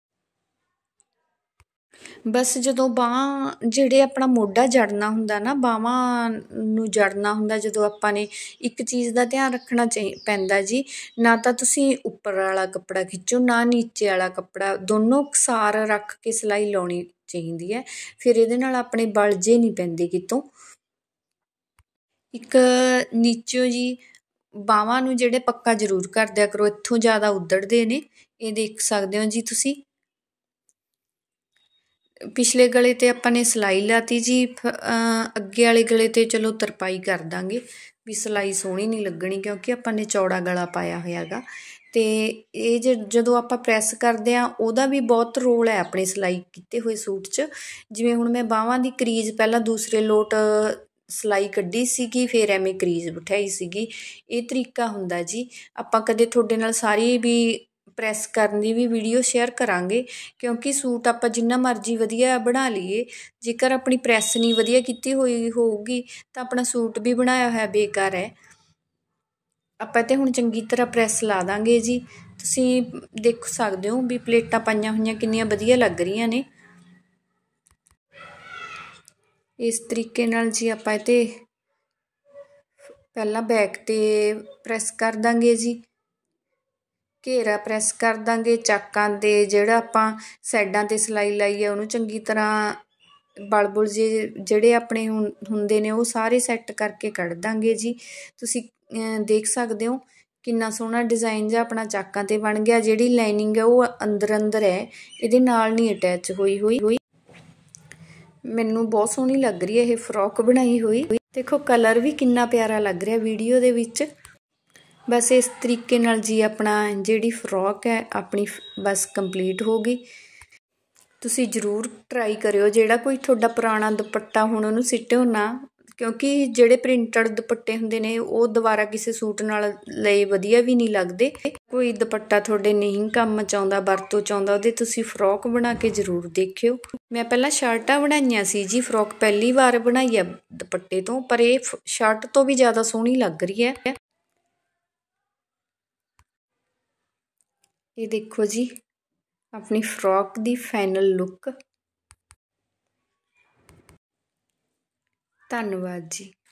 ਬਸ ਜਦੋਂ ਬਾਂਹ ਜਿਹੜੇ ਆਪਣਾ ਮੋਢਾ ਜੜਨਾ ਹੁੰਦਾ ਨਾ, ਬਾਹਾਂ ਨੂੰ ਜੜਨਾ ਹੁੰਦਾ, ਜਦੋਂ ਆਪਾਂ ਨੇ ਇੱਕ ਚੀਜ਼ ਦਾ ਧਿਆਨ ਰੱਖਣਾ ਪੈਂਦਾ ਜੀ, ਨਾ ਤਾਂ ਤੁਸੀਂ ਉੱਪਰ ਵਾਲਾ ਕੱਪੜਾ ਖਿੱਚੋ ਨਾ ਨੀਚੇ ਵਾਲਾ ਕੱਪੜਾ, ਦੋਨੋਂ ਇਕਸਾਰ ਰੱਖ ਕੇ ਸਿਲਾਈ ਲਾਉਣੀ ਚਾਹੀਦੀ ਹੈ। ਫਿਰ ਇਹਦੇ ਨਾਲ ਆਪਣੇ ਬਲਜੇ ਨਹੀਂ ਪੈਂਦੇ ਕਿਤੋਂ। ਇੱਕ ਨੀਚੋਂ ਜੀ ਬਾਹਾਂ ਨੂੰ ਜਿਹੜੇ ਪੱਕਾ ਜ਼ਰੂਰ ਕਰ ਦਿਆ ਕਰੋ, ਇੱਥੋਂ ਜ਼ਿਆਦਾ ਉੱਧੜਦੇ ਨੇ, ਇਹ ਦੇਖ ਸਕਦੇ ਹੋ ਜੀ ਤੁਸੀਂ। ਪਿਛਲੇ ਗਲੇ 'ਤੇ ਆਪਾਂ ਨੇ ਸਿਲਾਈ ਲਾਤੀ ਜੀ, ਅੱਗੇ ਵਾਲੇ ਗਲੇ 'ਤੇ ਚਲੋ ਤਰਪਾਈ ਕਰ ਦਾਂਗੇ ਵੀ ਸਿਲਾਈ ਸੋਹਣੀ ਨਹੀਂ ਲੱਗਣੀ, ਕਿਉਂਕਿ ਆਪਾਂ ਨੇ ਚੌੜਾ ਗਲਾ ਪਾਇਆ ਹੋਇਆ ਗਾ। ਅਤੇ ਇਹ ਜਦੋਂ ਆਪਾਂ ਪ੍ਰੈਸ ਕਰਦੇ ਹਾਂ ਉਹਦਾ ਵੀ ਬਹੁਤ ਰੋਲ ਹੈ ਆਪਣੇ ਸਿਲਾਈ ਕੀਤੇ ਹੋਏ ਸੂਟ 'ਚ। ਜਿਵੇਂ ਹੁਣ ਮੈਂ ਬਾਹਾਂ ਦੀ ਕਰੀਜ਼ ਪਹਿਲਾਂ ਦੂਸਰੇ ਲੋਟ ਸਿਲਾਈ ਕੱਢੀ ਸੀਗੀ, ਫਿਰ ਐਵੇਂ ਕਰੀਜ਼ ਬਿਠਾਈ ਸੀਗੀ। ਇਹ ਤਰੀਕਾ ਹੁੰਦਾ ਜੀ। ਆਪਾਂ ਕਦੇ ਤੁਹਾਡੇ ਨਾਲ ਸਾਰੀ ਵੀ ਪ੍ਰੈਸ ਕਰਨ ਦੀ ਵੀ ਵੀਡੀਓ ਸ਼ੇਅਰ ਕਰਾਂਗੇ, ਕਿਉਂਕਿ ਸੂਟ ਆਪਾਂ ਜਿੰਨਾ ਮਰਜ਼ੀ ਵਧੀਆ ਬਣਾ ਲਈਏ, ਜੇਕਰ ਆਪਣੀ ਪ੍ਰੈਸ ਨਹੀਂ ਵਧੀਆ ਕੀਤੀ ਹੋਈ ਹੋਊਗੀ ਤਾਂ ਆਪਣਾ ਸੂਟ ਵੀ ਬਣਾਇਆ ਹੋਇਆ ਬੇਕਾਰ ਹੈ। ਆਪਾਂ ਤੇ ਹੁਣ ਚੰਗੀ ਤਰ੍ਹਾਂ ਪ੍ਰੈਸ ਲਾ ਦਾਂਗੇ ਜੀ। ਤੁਸੀਂ ਦੇਖ ਸਕਦੇ ਹੋ ਵੀ ਪਲੇਟਾਂ ਪਾਈਆਂ ਹੋਈਆਂ ਕਿੰਨੀਆਂ ਵਧੀਆ ਲੱਗ ਰਹੀਆਂ ਨੇ। ਇਸ ਤਰੀਕੇ ਨਾਲ ਜੀ ਆਪਾਂ ਇਹ 'ਤੇ ਪਹਿਲਾਂ ਬੈਕ 'ਤੇ ਪ੍ਰੈਸ ਕਰ ਦਾਂਗੇ ਜੀ, ਘੇਰਾ ਪ੍ਰੈਸ ਕਰ ਦਾਂਗੇ, ਚਾਕਾਂ 'ਤੇ ਜਿਹੜਾ ਆਪਾਂ ਸਾਈਡਾਂ 'ਤੇ ਸਿਲਾਈ ਲਾਈ ਹੈ ਉਹਨੂੰ ਚੰਗੀ ਤਰ੍ਹਾਂ ਬਲ ਜਿਹੜੇ ਆਪਣੇ ਹੁੰਦੇ ਨੇ ਉਹ ਸਾਰੇ ਸੈੱਟ ਕਰਕੇ ਕੱਢ ਦਾਂਗੇ ਜੀ। ਤੁਸੀਂ ਦੇਖ ਸਕਦੇ ਹੋ ਕਿੰਨਾ ਸੋਹਣਾ ਡਿਜ਼ਾਈਨ ਜਿਹਾ ਆਪਣਾ ਚਾਕਾਂ 'ਤੇ ਬਣ ਗਿਆ। ਜਿਹੜੀ ਲਾਈਨਿੰਗ ਹੈ ਉਹ ਅੰਦਰ ਹੈ, ਇਹਦੇ ਨਾਲ ਨਹੀਂ ਅਟੈਚ ਹੋਈ। ਮੈਨੂੰ ਬਹੁਤ ਸੋਹਣੀ ਲੱਗ ਰਹੀ ਹੈ ਇਹ ਫਰੋਕ ਬਣਾਈ ਹੋਈ। ਦੇਖੋ ਕਲਰ ਵੀ ਕਿੰਨਾ ਪਿਆਰਾ ਲੱਗ ਰਿਹਾ ਵੀਡੀਓ ਦੇ ਵਿੱਚ। ਬਸ ਇਸ ਤਰੀਕੇ ਨਾਲ ਜੀ ਆਪਣਾ ਜਿਹੜੀ ਫਰੋਕ ਹੈ ਆਪਣੀ ਬਸ ਕੰਪਲੀਟ ਹੋ ਗਈ। ਤੁਸੀਂ ਜ਼ਰੂਰ ਟਰਾਈ ਕਰਿਓ। ਜਿਹੜਾ ਕੋਈ ਤੁਹਾਡਾ ਪੁਰਾਣਾ ਦੁਪੱਟਾ ਹੁਣ ਉਹਨੂੰ ਸਿੱਟਿਓ ਨਾ, ਕਿਉਂਕਿ ਜਿਹੜੇ ਪ੍ਰਿੰਟਡ ਦੁਪੱਟੇ ਹੁੰਦੇ ਨੇ ਉਹ ਦੁਬਾਰਾ ਕਿਸੇ ਸੂਟ ਨਾਲ ਲਏ ਵਧੀਆ ਵੀ ਨਹੀਂ ਲੱਗਦੇ। ਕੋਈ ਦੁਪੱਟਾ ਤੁਹਾਡੇ ਨਹੀਂ ਕੰਮ 'ਚ ਆਉਂਦਾ, ਵਰਤੋਂ 'ਚ ਆਉਂਦਾ, ਉਹਦੇ ਤੁਸੀਂ ਫਰੋਕ ਬਣਾ ਕੇ ਜ਼ਰੂਰ ਦੇਖਿਓ। ਮੈਂ ਪਹਿਲਾਂ ਸ਼ਰਟਾਂ ਬਣਾਈਆਂ ਸੀ ਜੀ, ਫਰੋਕ ਪਹਿਲੀ ਵਾਰ ਬਣਾਈ ਆ ਦੁਪੱਟੇ ਤੋਂ, ਪਰ ਇਹ ਸ਼ਰਟ ਤੋਂ ਵੀ ਜ਼ਿਆਦਾ ਸੋਹਣੀ ਲੱਗ ਰਹੀ ਹੈ। ਇਹ ਦੇਖੋ ਜੀ ਆਪਣੀ ਫਰੋਕ ਦੀ ਫਾਈਨਲ ਲੁੱਕ। ਧੰਨਵਾਦ ਜੀ।